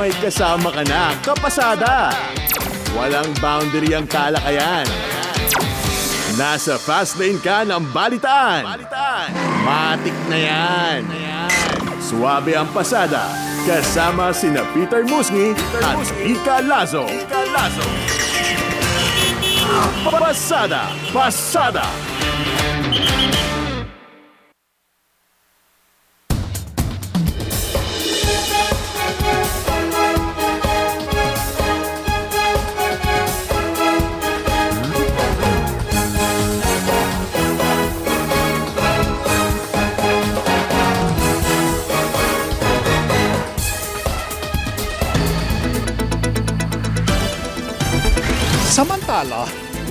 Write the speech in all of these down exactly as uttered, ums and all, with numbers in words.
may kasama ka na, kapasada. Walang boundary ang talakayan. Nasa fast lane ka ng balitaan. Matik na yan. Suwabe ang pasada, kasama sina Peter Musngi at Ika Lazo. Pasada, pasada. Samantala,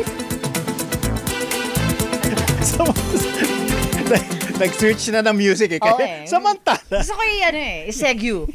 nag-switch na ng music eh. Oo eh. Samantala. Gusto ko yung ano eh, isegyu.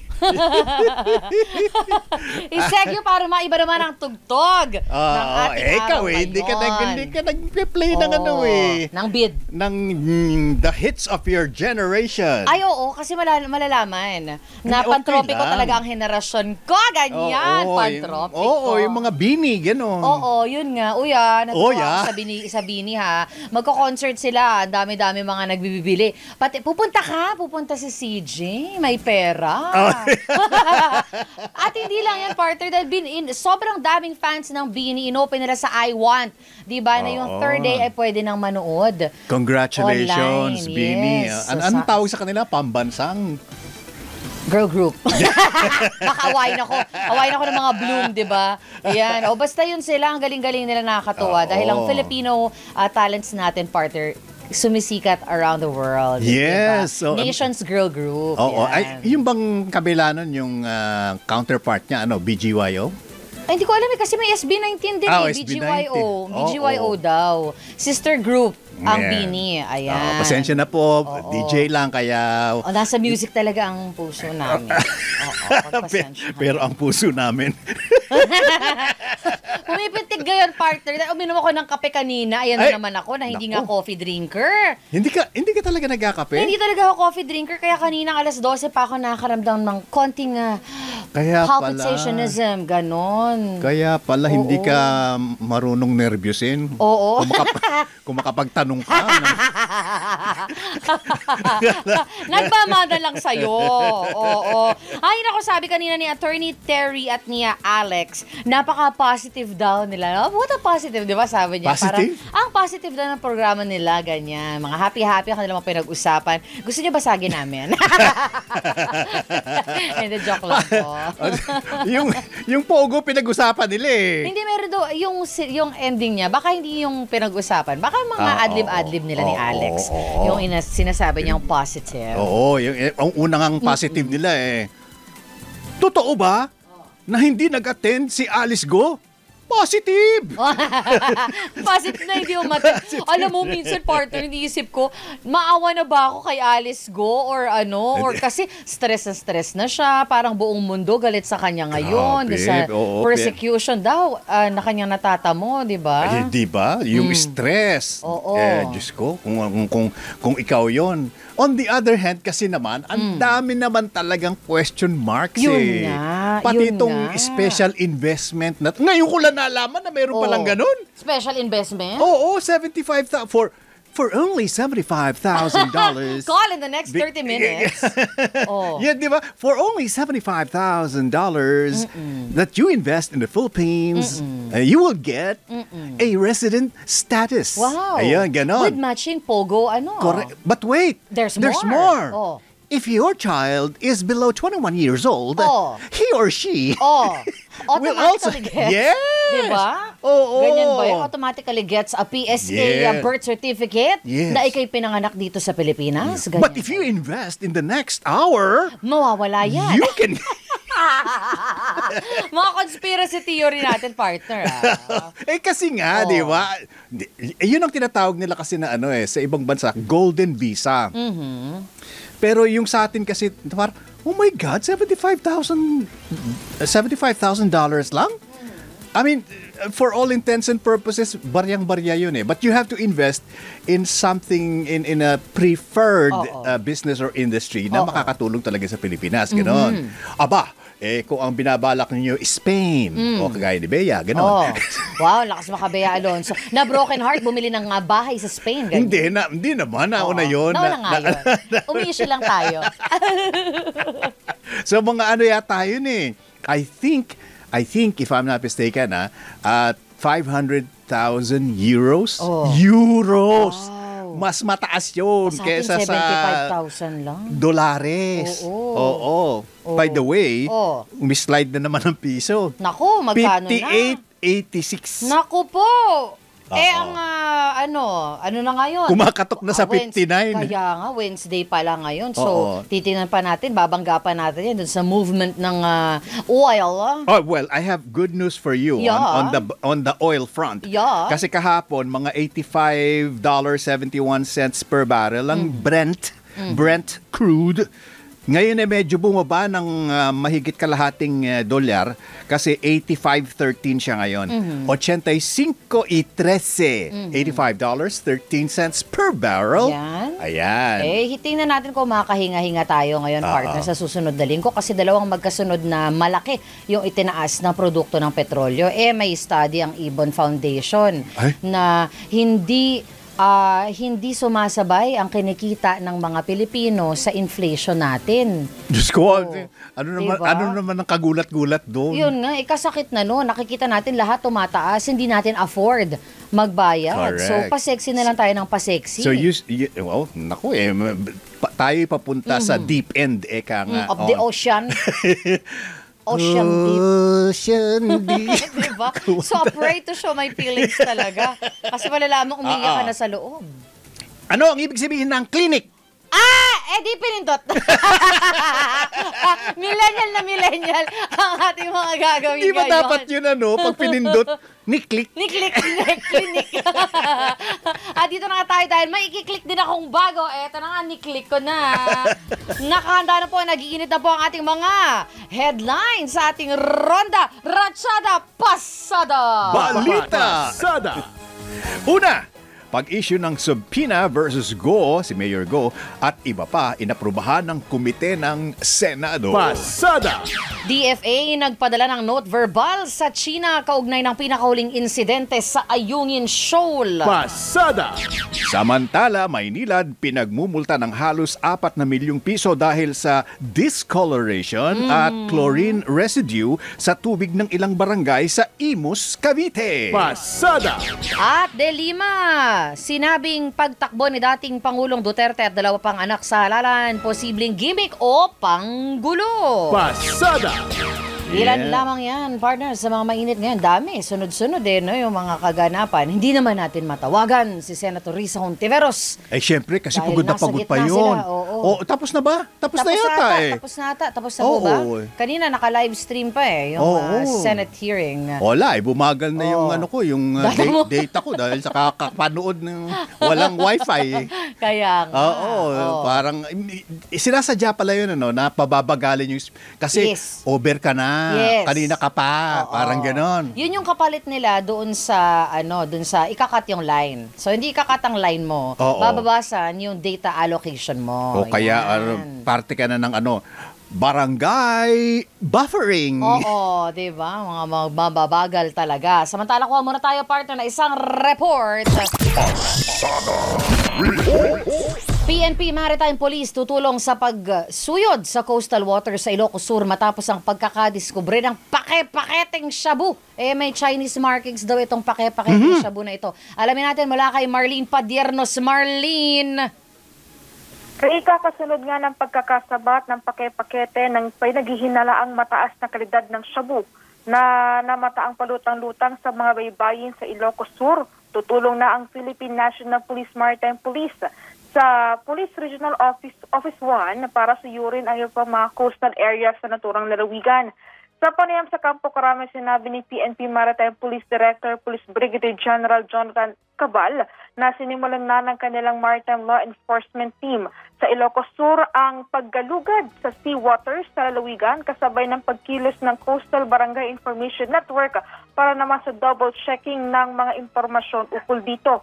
Isegyu para maiba naman ang tugtog uh, ng ating eh, ikaw araw eh, hindi ka, nag, hindi ka nag-play oh, ng ano eh. Ng bid. Ng mm, the hits of your generation. Ay, oo, kasi malal malalaman na okay pantropiko lang. talaga ang henerasyon ko. Ganyan, oo, pantropiko. Oo, yung mga bini, gano'n. Oo, yun nga. Uya, natuwa oh, yeah. ako sa bini, sa bini ha. Magko-concert sila. Ang dami-dami mga nagbibili. Pati, pupunta ka? Pupunta si C J. May pera. Oh. At hindi lang yan, partner. Dahil bin, in, sobrang daming fans ng Bini. Inopen nila sa I Want. Diba? Na yung third day ay pwede nang manood. Congratulations, online. Bini. Yes. An So, anong sa- tawag sa kanila? Pambansang? Girl group. Baka awayin ako. Awayin ako ng mga Bloom, di ba? Yan. O basta yun sila. Ang galing-galing nila nakakatuwa. Oo. Dahil ang Filipino uh, talents natin, partner, sumisikat around the world. Yes. Diba? So, um, Nations Girl Group. Oo. Yan. Ay, yung bang kabila nun, yung uh, counterpart niya, ano, B G Y O? Ay, hindi ko alam eh, kasi may S B nineteen din Ah, eh. S B B G Y O. nineteen. B G Y O Oo. daw. Sister group ang Yeah. Bini. Ayan. Oo, pasensya na po. Oo. D J lang, kaya... O, nasa music talaga ang puso namin. Oo, pagpasensya. Pero ang puso namin. Pumipitig gayon, partner. Dahil uminom ako ng kape kanina. Ayan Ay, na naman ako na hindi naku. nga coffee drinker. hindi ka hindi ka talaga nagkakape? Hindi talaga ako coffee drinker. Kaya kanina alas dose pa ako nakakaramdam ng konting uh, Kaya pala. palpitationism. Ganon. Kaya pala hindi Oo. ka marunong nervyusin. Oo. Kung, makap- kung makapagtanong ka. na- Nagmamada lang sa'yo. Oo. Ay, nako, sabi kanina ni Attorney Terry at ni Alex, napaka-positive daw nila. What a positive, di ba? Sabi niya. Positive? Parang, ang positive daw ng programa nila, ganyan. Mga happy-happy ang kanilang mga pinag-usapan. Gusto niyo basagin namin? Hindi, joke lang po. yung yung pogo pinag-usapan nila eh. Hindi, meron daw, yung, yung ending niya, baka hindi yung pinag-usapan. Baka mga Ah, adlib-adlib nila ni oo, Alex. oo. Yung ina- sinasabi niyang positive. Oo, yung, eh, ang unang ang positive nila eh. Totoo ba na hindi nag-attend si Alice Go? Positive! Positive na hindi umatid. Alam mo, minsan partner, iniisip ko, maawa na ba ako kay Alice Go or ano? Or kasi stress na stress na siya. Parang buong mundo galit sa kanya ngayon. Grabe, Sa oo, persecution daw uh, na kanyang natatamo, di ba? Ay, di ba? Yung stress. Oo. Eh, Diyos ko, kung, kung, kung, kung ikaw yon. On the other hand, kasi naman, ang dami naman talagang question marks Yun eh. nga, Pati yun itong nga. special investment na, ngayon ko lang nalaman na mayroon palang Oo. ganun. Special investment? Oo, seventy-five thousand for for only seventy-five thousand dollars. Call in the next thirty minutes. Oh. Yeah, di ba? For only seventy-five thousand dollars that you invest in the Philippines, uh, you will get a resident status. Wow. Ayan, ganon. With matching pogo, ano? Correct. But wait, There's there's more. more. Oh. If your child is below twenty-one years old, Oh. he or she Oh, will also... automatically gets. Yes! Diba? Oo. Ganyan ba yun? Automatically gets a P S A Yeah. a birth certificate Yes. na ikay pinanganak dito sa Pilipinas. Ganyan. But if you invest in the next hour, Mawawala yan. you can... Mga conspiracy theory natin, partner. Ah. eh kasi nga, Oh. di ba? Di- eh, yun ang tinatawag nila kasi na ano eh, sa ibang bansa, golden visa. Mm-hmm. Pero yung sa atin kasi, parang, oh my God, seventy-five thousand seventy-five thousand dollars lang? I mean, for all intents and purposes, baryang-barya yun eh. But you have to invest in something, in in a preferred Oo. uh, business or industry na Oo. makakatulong talaga sa Pilipinas. Ganon. Aba, Eh, kung ang binabalak ninyo is Spain, Mm. o kagaya ni Bea, Oh. gano'n. Wow, lakas makabaya Alonso. Na broken heart, bumili ng uh, bahay sa Spain. Ganyan. Hindi na, hindi naman, nauna Oo. yun. Nauna nga Na- yun. Umi-issue lang tayo. So mga ano yata yun eh. I think, I think if I'm not mistaken ah, at five hundred thousand euros. Oh. Euros! Wow. Mas mataas yun Sa atin, kesa sa seventy-five thousand lang. dolares. Oo. Oo. By the way, Oo. umislide na naman ang piso. Naku, magkano na? fifty-eight eighty-six. Naku po! Eh, Oo. ang ah, ano, ano na ngayon? Kumakatok na sa Ah, Wednes- fifty-nine. Kaya nga, Wednesday pa lang ngayon. So, Oo. titingnan pa natin, babangga pa natin yan dun sa movement ng ah, oil. ah. Oh, well, I have good news for you Yeah. on, on the on the oil front. Yeah. Kasi kahapon mga eighty-five dollars and seventy-one cents per barrel ang Mm. Brent Brent crude. Ngayon eh medyo bumaba ng ah, mahigit kalahating eh, dolyar kasi eighty-five thirteen siya ngayon. Mm-hmm. eighty-five thirteen. eighty-five dollars and thirteen cents per barrel. Yan. Ayan. Eh, tingnan natin kung makakahinga-hinga tayo ngayon, Oo. partner, sa susunod na linggo. Kasi dalawang magkasunod na malaki yung itinaas na produkto ng petrolyo. Eh, may study ang Ibon Foundation Ay. na hindi ah, hindi sumasabay ang kinikita ng mga Pilipino sa inflation natin. Diyos ko, Oo. ano naman Diba? ano naman ang kagulat-gulat doon? Yun nga, ikasakit na no. Nakikita natin lahat tumataas, hindi natin afford magbayad. Correct. So, pasexy na lang tayo ng pasexy. So you, you well, naku eh, pa, tayo papunta sa deep end eka nga. Mm, of the Oh. ocean. Ocean deep. Ocean deep. Diba? So, I pray to show my feelings talaga. Kasi malalaman umiiyak ka Ah, ah. na sa loob. Ano ang ibig sabihin ng clinic? Ah! Eh di pinindot. Millennial na millennial ang ating mga gagawin Hindi ba ngayon. dapat yun ano, pag pinindot, ni-click? Ni-click, ni-click. At dito na nga tayo dahil may i-click din akong bago. Eto na nga, ni-click ko na. Nakahanda na po, nag-iinit na po ang ating mga headlines sa ating Ronda Ratchada Pasada. Balita! Sada! Una, pag-issue ng subpoena versus Go, si Mayor Go, at iba pa, inaprubahan ng komite ng Senado. Pasada! D F A nagpadala ng note verbal sa China kaugnay ng pinakahuling insidente sa Ayungin Shoal. Pasada! Samantala, Maynilad pinagmumulta ng halos apat na milyong piso dahil sa discoloration at chlorine residue sa tubig ng ilang barangay sa Imus, Cavite. Pasada! At De Lima, sinabing pagtakbo ni dating Pangulong Duterte at dalawa pang anak sa halalan, posibleng gimmick o panggulo. Pasada! Ilan Yeah. lamang yan, partner, sa mga mainit ngayon. Dami, sunod-sunod eh, no, yung mga kaganapan. Hindi naman natin matawagan si Senator Risa Hontiveros. Eh, syempre, kasi Dahil pagod na nasa pagod gitna pa sila, yun. oo. Oh, tapos na ba? Tapos, na yata ata, eh. Tapos na ata, tapos na Oo. po ba? Kanina naka-live stream pa eh, yung Oo. uh, Senate hearing. Wala, eh, bumagal na yung Oo. ano ko, yung uh, Data da- mo. data ko dahil sa kakapanood ng walang wifi. eh. Kaya nga. Oo, oo. parang eh, sinasadya pala yun ano, na pababagalin yung kasi Yes. over ka na. Yes. Kanina ka pa, Oo. parang ganon. Yun yung kapalit nila doon sa ano, doon sa ikakat yung line. So hindi ikakat ang line mo, Oo. bababasan yung data allocation mo. O kaya Yan. ano, parte ka na ng ano, barangay buffering. Oo, 'di ba? Mga mababagal talaga. Samantala, kuha muna tayo, partner, na isang report. P N P Maritime Police tutulong sa pagsuyod sa coastal waters sa Ilocos Sur matapos ang pagkakadiskubre ng pake-paketeng shabu. Eh, may Chinese markings daw itong pake-paketeng shabu na ito. Alamin natin mula kay Marlene Padiernos. Marlene! Kaya kasunod nga ng pagkakasabat ng pake-pakete ng pinaghihinalaang mataas na kalidad ng shabu na namataang palutang-lutang sa mga baybayin sa Ilocos Sur. Tutulong na ang Philippine National Police Maritime Police sa Police Regional Office Office one para suyurin ang iba pang mga coastal areas sa naturang lalawigan. Sa panayam sa Campo Crame, sinabi ni P N P Maritime Police Director Police Brigadier General Jonathan Cabal na sinimulan na ng kanilang Maritime Law Enforcement Team sa Ilocos Sur ang paggalugad sa sea waters sa lalawigan kasabay ng pagkilos ng Coastal Barangay Information Network para naman sa double checking ng mga impormasyon ukol dito.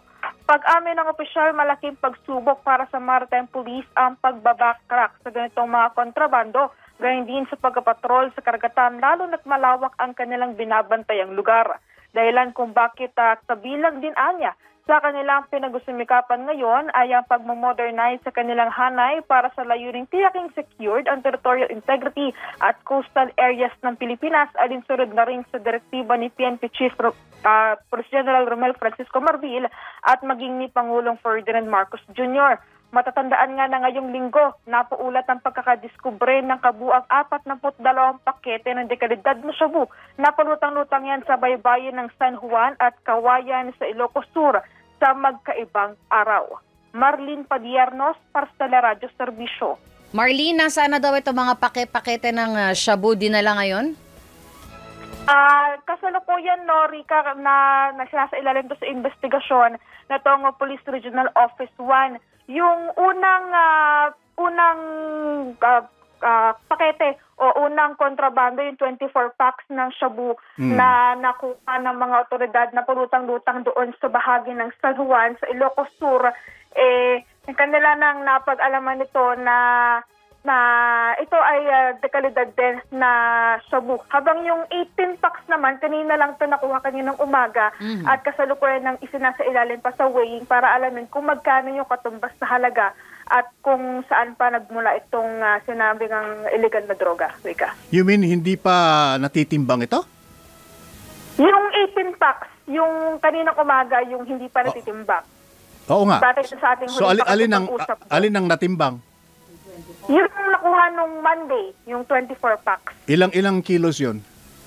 Pag-amin ng opisyal, malaking pagsubok para sa Maritime Police ang pagbabacktrack sa ganitong mga kontrabando, gayon din sa pagpapatrol sa karagatan, lalo na't malawak ang kanilang binabantayang lugar. Dahilan kung bakit uh, kabilang din anya sa kanilang pinagusumikapan ngayon ay ang pagmamodernize sa kanilang hanay para sa layuning tiyaking secured ang territorial integrity at coastal areas ng Pilipinas, alinsunod na rin sa direktiba ni P N P Chief uh, Police General Romel Francisco Marbil at maging ni Pangulong Ferdinand Marcos Junior Matatandaan nga na ngayong linggo, napaulat ang pagkakadiskubre ng kabuang apat na dalawang pakete ng dekalidad na shabu na palutang-lutang yan sa baybayin ng San Juan at Kawayan sa Ilocos Sur sa magkaibang araw. Marlene Padiernos, para sa Radyo Serbisyo. Marlene, nasaan na daw ito mga pake-pakete ng uh, shabu dinala ngayon? Ah, uh, kasalukuyan no, Rika, na nasa ilalim to sa investigasyon na itong Police Regional Office one. Yung unang uh, unang uh, uh, pakete o unang kontrabando, yung twenty-four packs ng shabu mm. na nakuha ng mga otoridad na pulutang-lutang doon sa bahagi ng San Juan sa Ilocos Sur, eh kanila nang napag-alaman nito na na ito ay uh, dekalidad din na shabu. Habang yung eighteen packs naman, kanina lang ito nakuha kaninang umaga mm-hmm. at kasalukuyan ng isinasa ilalim pa sa weighing para alamin kung magkano yung katumbas na halaga at kung saan pa nagmula itong uh, sinabing ang illegal na droga. Wika. You mean hindi pa natitimbang ito? Yung eighteen packs, yung kaninang umaga, yung hindi pa natitimbang. Oo nga. Batay sa ating so, ali- alin ang, alin ang natimbang? Yung nakuha nung Monday, yung twenty-four packs. Ilang-ilang kilos yun?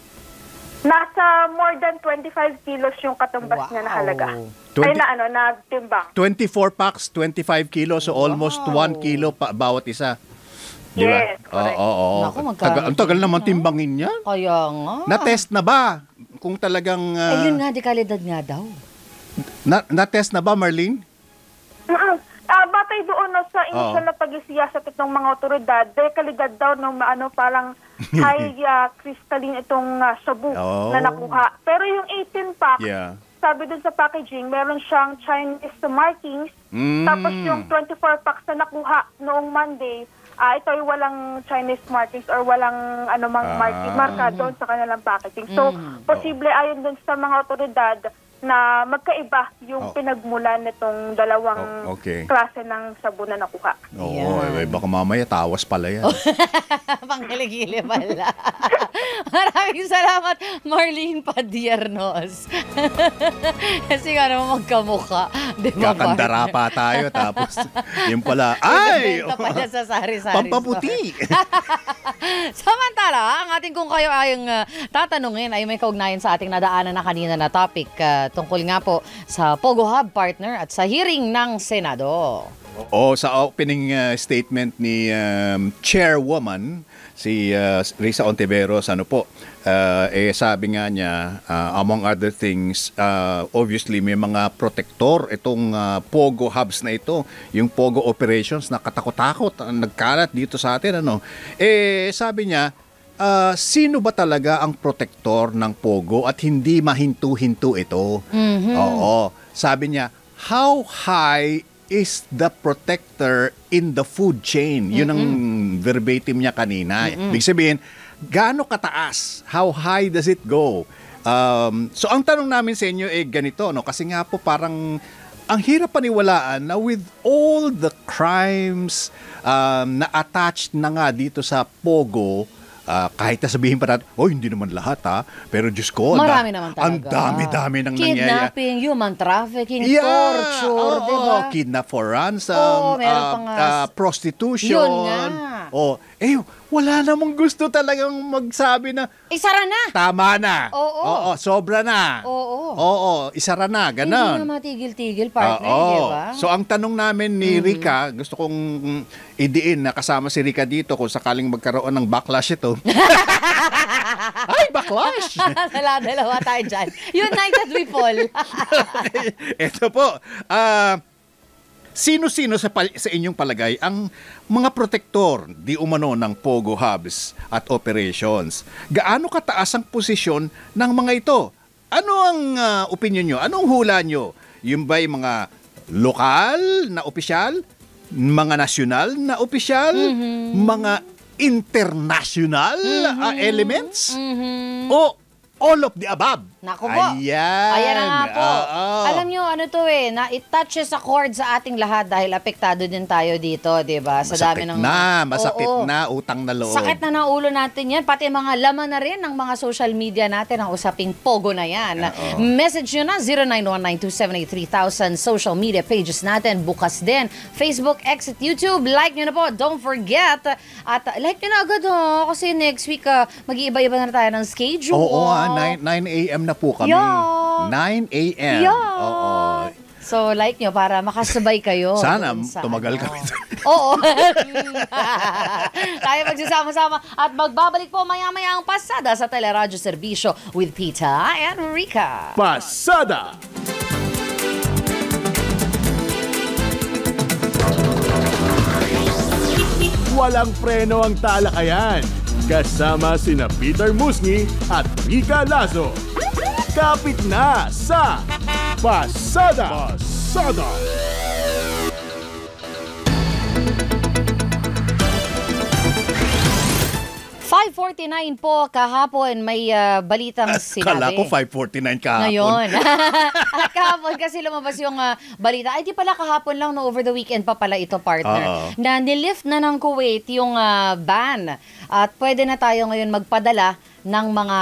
Nasa more than twenty-five kilos yung katumbas wow. niya na halaga. twenty, ay na ano, na timbang. twenty-four packs, twenty-five kilos, so almost wow. one kilo pa bawat isa. Di ba? Yes, correct. Oo, oo. Naku, Taga, ang tagal naman timbangin yan. Kaya nga. Na-test na ba? Kung talagang... Uh, Ayun nga, dekalidad nga daw. Na, na-test na ba, Marlene? Uh-uh. Uh, batay doon no, sa initial oh. na pag-isiyasat itong mga otoridad, dekalidad daw ng ano, parang high uh, crystalline itong uh, shabu oh. na nakuha. Pero yung eighteen pack, yeah. sabi dun sa packaging, meron siyang Chinese markings. Mm. Tapos yung twenty-four packs na nakuha noong Monday, uh, ito ay walang Chinese markings or walang anumang ah. marking, marka doon sa kanilang packaging. So, mm. posible ayon dun sa mga otoridad na magkaiba yung oh. pinagmulan nitong dalawang oh, okay. klase ng shabu na nakuha. Oo, yeah. eh, baka mamaya tawas pala yan. Panghiligili pala. Maraming salamat, Marlene Padiernos. Kasi nga naman magkamukha. Diba, kakandara pa tayo, tapos yung pala, ay! pala sa sari-sari. Pampaputi! Samantala, ang ating kung kayo ay uh, tatanungin ay may kaugnayan sa ating nadaanan na kanina na topic uh, tungkol nga po sa Pogo Hub partner at sa hearing ng Senado. O sa opening uh, statement ni um, Chairwoman si uh, Risa Ontiveros, ano po, uh, eh sabi nga niya, uh, among other things, uh, obviously may mga protector itong uh, Pogo Hubs na ito, yung Pogo operations na katakot-takot, uh, nagkalat dito sa atin, ano. Eh sabi niya, uh, sino ba talaga ang protector ng Pogo at hindi mahinto-hinto ito? Mm-hmm. Oo. Sabi niya, how high is the protector in the food chain? Yun ang mm-hmm. verbatim niya kanina. Mm-hmm. Ibig sabihin, gaano kataas? How high does it go? Um, so ang tanong namin sa inyo eh ganito, no? Kasi nga po parang ang hirap paniwalaan na with all the crimes um, na attached na nga dito sa Pogo, Uh, kahit na sabihin pa natin, oh, hindi naman lahat ha, pero Diyos ko, marami naman talaga. Ang dami-dami ng nangyayari. Kidnapping, human trafficking, yeah, torture, oh, diba? Oh, kidnap for ransom, oh, uh, uh, prostitution. Yun nga. Oh, eh, wala namang gusto talagang magsabi na, isara na. Tama na. Oo. Oo, sobra na. Oo. Oo, isara na, ganon. Hindi na matigil-tigil, partner, uh, di ba? So, ang tanong namin ni mm-hmm. Rica, gusto kong idiin na kasama si Rica dito kung sakaling magkaroon ng backlash ito. Ay, backlash! Dala-dalawa tayo dyan. United we fall. Okay. Ito po, ah, uh, sino-sino sa, pal- sa inyong palagay ang mga protektor di umano ng Pogo Hubs at operations? Gaano kataas ang posisyon ng mga ito? Ano ang uh, opinion nyo? Anong hula nyo? Yung ba'y mga lokal na opisyal, mga nasyonal na opisyal, mga international uh, elements, o all of the above. Naku po. Ayan. Ayan na nga po. Oo. Alam nyo, ano to eh, na it touches a chord sa ating lahat dahil apektado din tayo dito, di ba? Sa Masakit dami ng... na, masakit Oo. na, utang na loob. Sakit na ng ulo natin yan. Pati mga laman na rin ng mga social media natin ang usaping pogo na yan. Oo. Message nyo na zero nine one nine two seven eight three thousand. Social media pages natin. Bukas din. Facebook, X at YouTube. Like nyo na po. Don't forget. At uh, like nyo na agad oh. Kasi next week uh, mag-iiba-iba na tayo ng schedule. Oo, ah, nine a.m. na po kami. Yeah. nine a.m. Yeah. Oo. So, like nyo para makasabay kayo. Sana doon sa tumagal ano. kami. Oo. Tayo magsasama-sama at magbabalik po maya-maya ang pasada sa Teleradyo Serbisyo with Pita and Rica. Pasada! Walang preno ang talakayan. Kasama sina Peter Musni at Rica Lazo. Kapit na sa Pasada! Pasada! five forty-nine po kahapon may uh, balitang sinabi. Kala ko five forty-nine kahapon. Ngayon. At kahapon kasi lumabas yung uh, balita. Ay, di pala kahapon lang, no, over the weekend pa pala ito, partner. Oo. Na nilift na ng Kuwait yung uh, ban. At pwede na tayo ngayon magpadala ng mga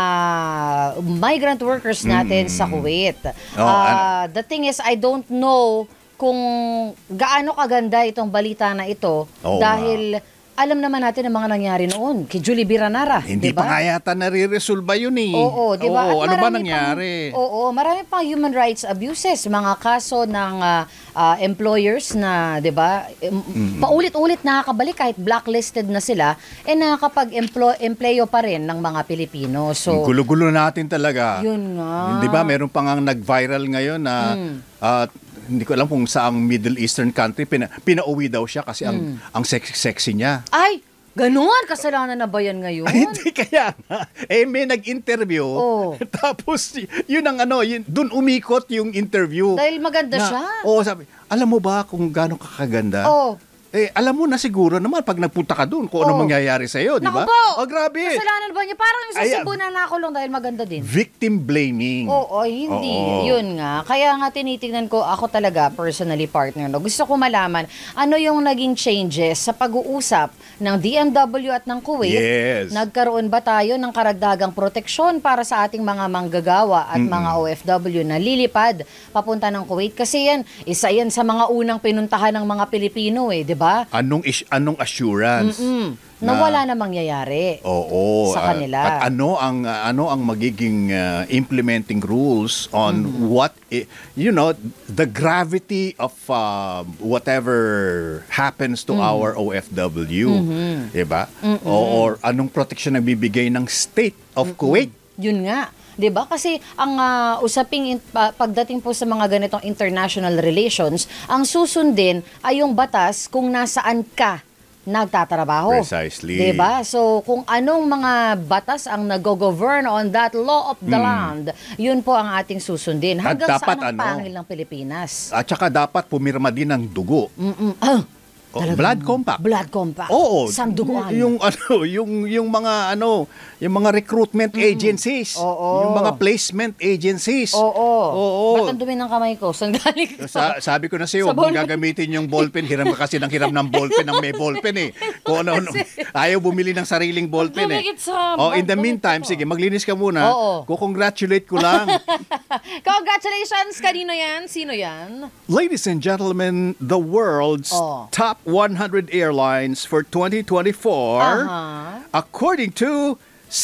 migrant workers natin sa Kuwait. Oh, Uh, the thing is, I don't know kung gaano kaganda itong balita na ito Oo dahil alam naman natin ang mga nangyari noon kay Julie Biranara. Hindi diba? pa nga yata nare-resolve yun eh. Oo, di ba? Oo, At ano ba marami nangyari? Pang, oo, marami pang human rights abuses, mga kaso ng ah, ah, employers na, di ba, em- paulit-ulit nakakabalik kahit blacklisted na sila, eh nakakapag-employo pa rin ng mga Pilipino. Ang So, gulo-gulo natin talaga. yun nga. Di ba, meron pa nga nag-viral ngayon na ah, hindi ko alam kung saang Middle Eastern country pina, pinauwi daw siya kasi ang ang sexy-sexy niya. Ay, ganun, kasalanan na ba yan ngayon? Ay, hindi kaya nga. Eh, may nag-interview. Oo. Tapos, y- yun ang ano, yun, dun umikot yung interview. Dahil maganda Na- siya. Oo, sabi, alam mo ba kung gaano kakaganda? Oo. Eh, alam mo na siguro naman pag nagpunta ka doon kung ano Oo. mangyayari sa'yo, di Naku ba? po! Oh, grabe. Kasalanan ba niya? Parang yung sa Ay, Cebu na nakulong dahil maganda din. Victim blaming. Oo, hindi. Oo. Yun nga. Kaya nga tinitingnan ko, ako talaga, personally partner, no? Gusto ko malaman, ano yung naging changes sa pag-uusap ng D M W at ng Kuwait? Yes. Nagkaroon ba tayo ng karagdagang proteksyon para sa ating mga manggagawa at mga O F W na lilipad papunta ng Kuwait? Kasi yan, isa yan sa mga unang pinuntahan ng mga Pilipino eh, di ba? Anong is- anong assurance? Na wala na mangyayari. Oo. Sa ah, kanila. at ano ang ah, ano ang magiging ah, implementing rules on what i- you know the gravity of ah, whatever happens to our O F W, 'di ba? O, or anong protection na bibigay ng state of Kuwait? Yun nga. 'Di ba? Kasi ang ah, usaping in- pa- pagdating po sa mga ganitong international relations, ang susundin ay yung batas kung nasaan ka nagtatrabaho. Precisely. 'Di ba? So kung anong mga batas ang nag-govern on that law of the land, yun po ang ating susundin. At Hanggang dapat saan ang ano? pangil ng Pilipinas. At saka dapat pumirma din ng dugo. Mm-mm. Ah, Oh, talagang blood compact. Blood compact. Oo. Sanduguan. Yung ano, yung yung mga ano, yung mga recruitment agencies, Oo. yung mga placement agencies. Oo. Oo. Ba't ang dumi ng kamay ko? Saan galing ito? Sa, sabi ko na sa'yo, Sa huwag mong ballpen. gagamitin yung ballpen. Hiram ka kasi ng hiram ng ballpen ng may ballpen eh. Kung ano, ano, ayaw bumili ng sariling ballpen eh. Dumikit sa- Oh, in the dumikit meantime, ako. sige, maglinis ka muna. Oo. Ko-congratulate ko lang. Congratulations! Kanino yan? Sino yan? Ladies and gentlemen, the world's Oh. top one hundred airlines for twenty twenty-four, Aha. according to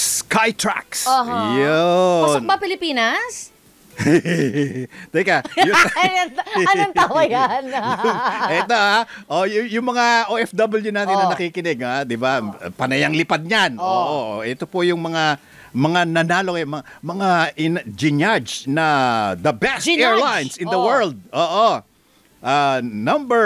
Skytrax. Aha. Yun. Pasok ba Pilipinas? Teka, yun, anong, anong tawa yan? Eto ha, oh, y- yung mga O F W natin Oh. na nakikinig ha, 'di ba? Panayang lipad niyan. Oh. Oo, ito po yung mga mga nanalo eh, mga, mga in, ginyage na the best Ginyage. airlines in the Oh. world. Oo. Ah, number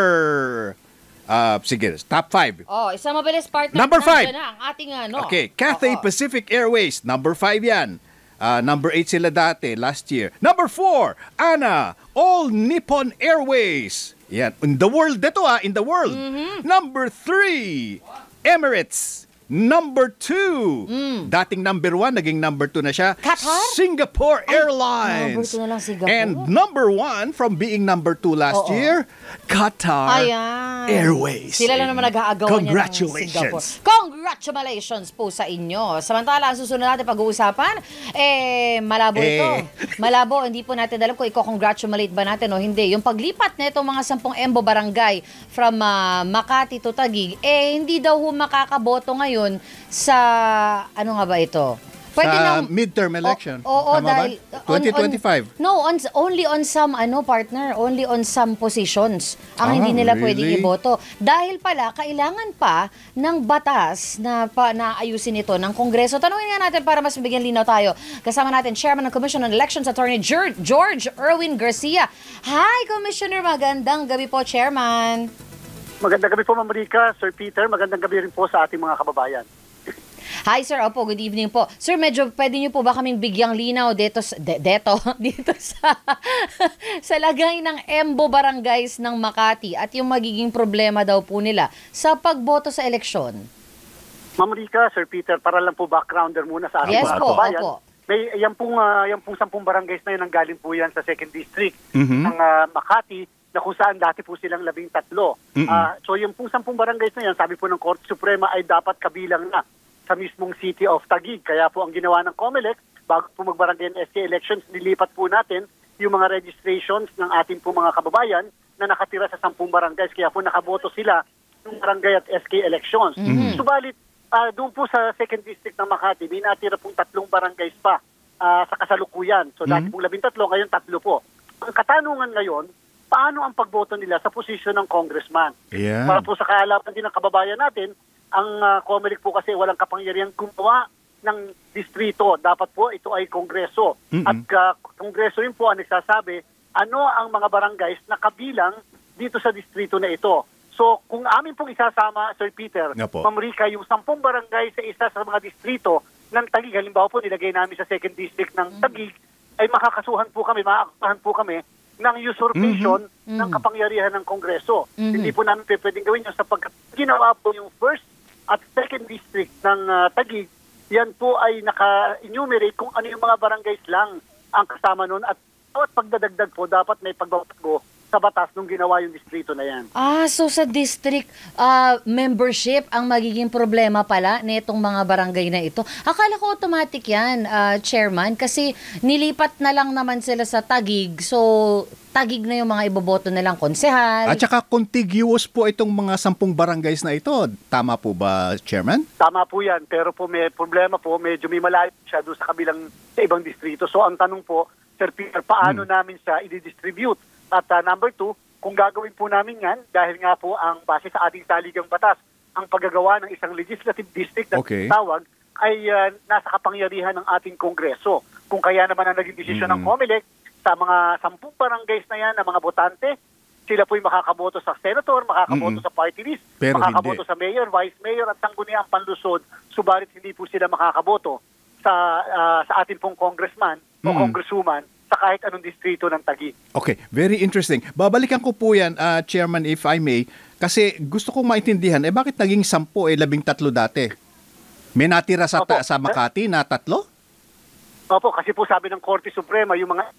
ah, sige, top five. Oh, isang mabilis partner. Number five. Nandiyan na ang ating ano. Okay, Cathay Oo. Pacific Airways, number five yan. Ah, number eight sila dati, last year. Number four, ANA, All Nippon Airways. Yan. In the world, dito ah, in the world. Number three, Emirates. Number two, dating number one, naging number two na siya. Qatar? Singapore Ay, Airlines. number two na lang Singapore. And number one, from being number two last Oo. year, Qatar Ayan. Airways. Sila lang naman nag-aagawan niya ng Congratulations. Singapore. Congratulations po sa inyo. Samantala, ang susunod natin pag-uusapan, eh, malabo Eh. ito. Malabo, hindi po natin alam kung i-congratulate ba natin o hindi. Yung paglipat na itong mga sampung Embo barangay from ah, Makati to Taguig, eh, hindi daw ho makakaboto ngayon sa, ano nga ba ito? Sa midterm election. Oo, Tama ba? dahil twenty twenty-five. no, on, only on some ano partner, only on some positions ang Ah, hindi nila really? pwedeng iboto. Dahil pala kailangan pa ng batas na pa, naayusin ito ng Kongreso. Tanungin nga natin para mas bigyan linaw tayo. Kasama natin Chairman ng Commission on Elections Attorney George, George Erwin Garcia. Hi Commissioner, magandang gabi po Chairman. Magandang gabi po, Ma'am Rica, Sir Peter. Magandang gabi rin po sa ating mga kababayan. Hi sir, opo, good evening po. Sir, medyo pwede niyo po ba kaming bigyang linaw dito sa, de, deto, dito sa, sa lagay ng Embo Barangays ng Makati at yung magiging problema daw po nila sa pagboto sa eleksyon? Ma'am Rica, Sir Peter, para lang po backgrounder muna sa ating Yes mga po, kababayan. opo. May, yan pong, uh, yan pong sampung barangays na yun, ang galing po yan sa second District Mhm. ng uh, Makati, na kung saan dati po silang labing tatlo. Mm-mm. Ah, so yung pong sampung barangays na yan, sabi po ng Korte Suprema, ay dapat kabilang na sa mismong City of Taguig. Kaya po ang ginawa ng COMELEC, bago po magbarangay ng S K elections, nilipat po natin yung mga registrations ng ating po mga kababayan na nakatira sa sampung barangays. Kaya po nakaboto sila ng barangay at S K elections. Subalit, ah, doon po sa second District ng Makati, may natira pong tatlong barangays pa ah, sa kasalukuyan. So dati pong labing tatlo, ngayon tatlo po. Ang katanungan ngayon, paano ang pagboto nila sa posisyon ng congressman? Yeah. Para po sa kaalaman din ng kababayan natin, ang uh, COMELEC po kasi walang kapangyarihang gumawa ng distrito. Dapat po ito ay kongreso. Mm-mm. At uh, kongreso rin po ang nagsasabi ano ang mga barangays na kabilang dito sa distrito na ito. So kung amin pong isasama, Sir Peter, Nga po. Ma'am Rica, yung sampung barangay sa isa sa mga distrito ng Taguig, halimbawa po nilagay namin sa second district ng Taguig, ay makakasuhan po kami, makakakuhan po kami ng usurpation Mhm. ng kapangyarihan ng Kongreso. Mhm. Hindi po namin pwedeng gawin yun sapagkat ginawa po yung first at second district ng uh, Taguig, yan po ay naka-enumerate kung ano yung mga barangays lang ang kasama nun at bawat pagdadagdag po dapat may pagbabago sa batas nung ginawa yung distrito na yan. Ah, so sa district ah, membership ang magiging problema pala nitong mga barangay na ito. Akala ko automatic yan, ah, Chairman, kasi nilipat na lang naman sila sa Taguig. So, Taguig na yung mga iboboto nilang konsehal. At saka contiguous po itong mga sampung barangays na ito. Tama po ba, Chairman? Tama po yan, pero po may problema po, medyo may malayo siya doon sa kabilang sa ibang distrito. So ang tanong po, Sir Peter, paano namin siya i-distribute? At uh, number two, kung gagawin po namin yan, dahil nga po ang base sa ating saligang batas, ang paggagawa ng isang legislative district na Okay. tawag ay uh, nasa kapangyarihan ng ating Kongreso. Kung kaya naman ang naging desisyon ng COMELEC sa mga sampung barangays na yan, na mga botante, sila po'y makakaboto sa senator, makakaboto Mm-mm. sa party list, Pero makakaboto hindi. sa mayor, vice mayor at sangguniang panlusod, subalit hindi po sila makakaboto sa ah, sa ating pong congressman o Mm. congresswoman sa kahit anong distrito ng Taguig. Okay, very interesting. Babalikan ko po yan, uh, Chairman, if I may, kasi gusto kong maintindihan, eh bakit naging sampu, eh labing tatlo dati? May natira sa, ta- Opo. sa Makati na tatlo? Opo, kasi po sabi ng Korte Suprema, yung mga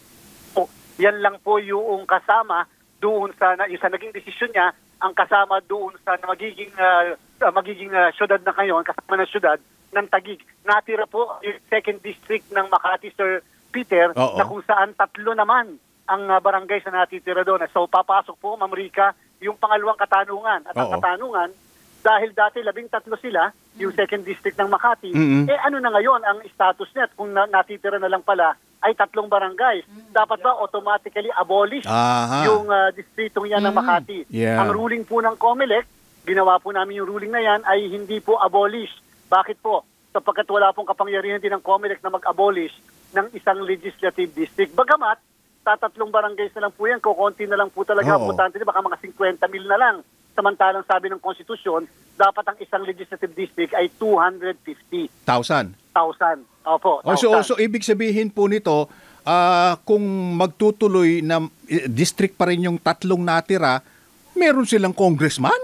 oh, yan lang po yung kasama doon sa, na- yung sa naging desisyon niya, ang kasama doon sa magiging ah, ah, magiging ah, syudad na ngayon, kasama ng syudad ng Taguig. Natira po yung second district ng Makati, Sir Peter, Oo. na kung saan tatlo naman ang ah, barangay na natitira doon. So papasok po, Ma'am Rica, yung pangalawang katanungan. At ang Oo. katanungan, dahil dati labing tatlo sila, yung second district ng Makati, Mm-mm. eh ano na ngayon ang status net kung na, natitira na lang pala ay tatlong barangays. Dapat ba automatically abolish Aha. yung uh, distritong yan ng Makati? Yeah. Ang ruling po ng COMELEC, ginawa po namin yung ruling na yan, ay hindi po abolish. Bakit po? Sapagkat wala pong kapangyarihan din ng COMELEC na mag-abolish ng isang legislative district. Bagamat, tatatlong barangays na lang po yan, kukunti na lang po talaga ang Oo. botante, baka mga fifty mil na lang. Samantalang sabi ng konstitusyon, dapat ang isang legislative district ay two hundred fifty Thousand. thousand. Opo, Oh, so, thousand. so ibig sabihin po nito, ah, kung magtutuloy na eh, district pa rin yung tatlong natira, meron silang congressman?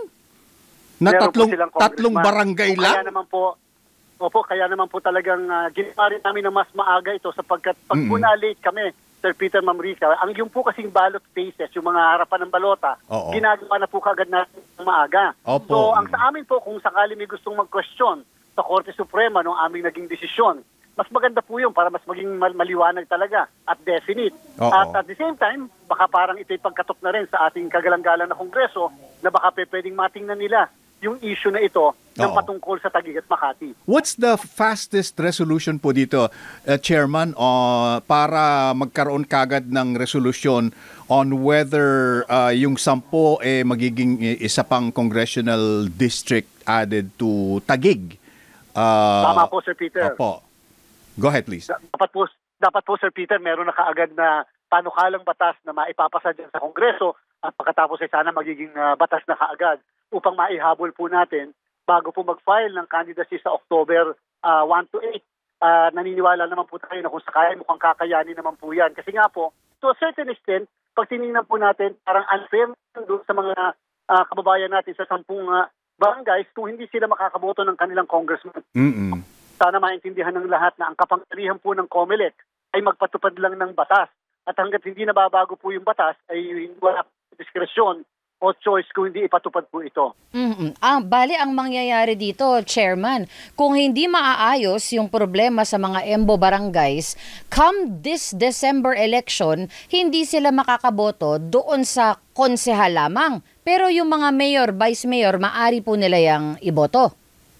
Na Meron po tatlong, silang tatlong congressman. barangay O lang? Kaya naman po, opo, kaya naman po talagang uh, ginawa rin namin na mas maaga ito sapagkat pag Mm-mm. po na-late kami, Sir Peter, Ma'am Rica, ang yung po kasing ballot spaces, yung mga harapan ng balota, Oo. ginagawa na po kagad natin ng maaga. Opo. So, ang sa amin po, kung sakali may gustong mag-question sa Korte Suprema nung aming naging desisyon, mas maganda po yun para mas maging mal- maliwanag talaga at definite. Oo. At at the same time, baka parang ito'y pagkatok na rin sa ating kagalang-galang na Kongreso na baka pe- pwedeng matingnan nila yung issue na ito ng Oo. patungkol sa Taguig at Makati. What's the fastest resolution po dito, uh, Chairman, uh, para magkaroon kagad ng resolution on whether uh, yung sampo eh, magiging eh, isa pang congressional district added to Taguig? Uh, Tama po, Sir Peter. Opo. Go ahead, please. Dapat po, dapat po, Sir Peter, meron na kaagad na panukalang batas na maipapasa dyan sa Kongreso at pagkatapos ay sana magiging uh, batas na kaagad upang maihabol po natin bago po mag-file ng candidacy sa October uh, one to eight. Uh, naniniwala naman po tayo na kung sakaya mukhang kakayanin naman po yan. Kasi nga po, to a certain extent, pag tinignan po natin, parang unfair doon sa mga uh, kababayan natin sa sampung uh, barangays kung hindi sila makakaboto ng kanilang congressman. Mm-mm. Sana maintindihan ng lahat na ang kapangyarihan po ng COMELEC ay magpatupad lang ng batas. At hanggat hindi nababago po yung batas, ay wala diskresyon o choice kung hindi ipatupad po ito. Mm-mm. Ah, bali ang mangyayari dito, Chairman, kung hindi maaayos yung problema sa mga Embo barangays, come this December election, hindi sila makakaboto doon sa konsehal lamang. Pero yung mga mayor, vice mayor, maari po nila yung iboto.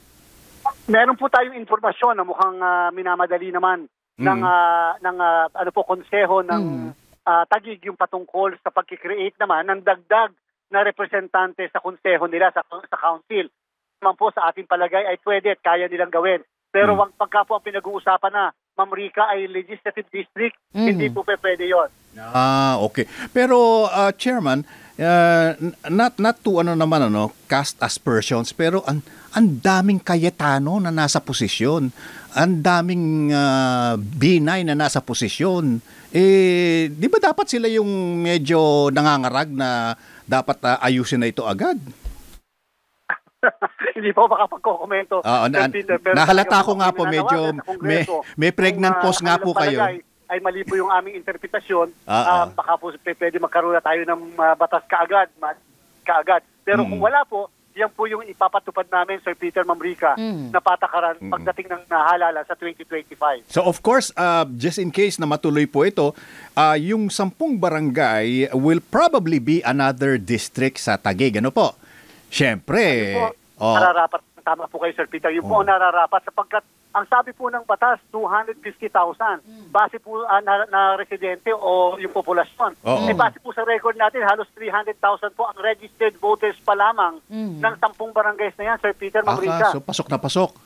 Meron po tayong informasyon na mukhang uh, minamadali naman Mm. ng uh, ng uh, ano po konseho ng Mm. uh, Taguig yung patungkol sa pagki-create naman ng dagdag na representante sa konseho nila sa sa council. Naman po sa ating palagay ay pwede at kaya nilang gawin. Pero Mm. wag pagka po ang pinag-uusapan na Ma'am Rica ay legislative district, Mm. hindi po pe- pwede 'yon. Ah, okay. Pero uh, Chairman, uh, n- not not to ano naman ano, cast aspersions, pero ang ang daming Cayetano na nasa posisyon. Ang daming uh, Binay na nasa posisyon. Eh, di ba dapat sila yung medyo nangangarag na dapat uh, ayusin na ito agad? Hindi po makapagkokomento. Ah, na- Sir Peter, pero nahalata talagang ko nga po, kami medyo nananawagan sa Kongreso. may- may pregnant Kung, ah, pause nga kanilang po kayo. palagay ay mali po yung aming interpretasyon. Ah, ah, ah. baka po p- pwede magkaroon na tayo ng ah, batas kaagad. ma- kaagad. Pero Mm. kung wala po, yan po yung ipapatupad namin, Sir Peter, Ma'am Rica, Mm. na patakaran Mm. pagdating ng nahalala sa twenty twenty-five. So of course, uh, just in case na matuloy po ito, uh, yung sampung barangay will probably be another district sa Taguig. Ano po? Siyempre. po, oh, nararapat, tama po kayo, Sir Peter, yun po Oh. ang nararapat sapagkat ang sabi po ng batas, two hundred fifty thousand. Base po ah, na, na residente o yung populasyon. Oo. Eh, base po sa record natin, halos three hundred thousand po ang registered voters pa lamang Mm. ng sampung barangays na yan, Sir Peter, Ma'am ah, Rica. so pasok na pasok.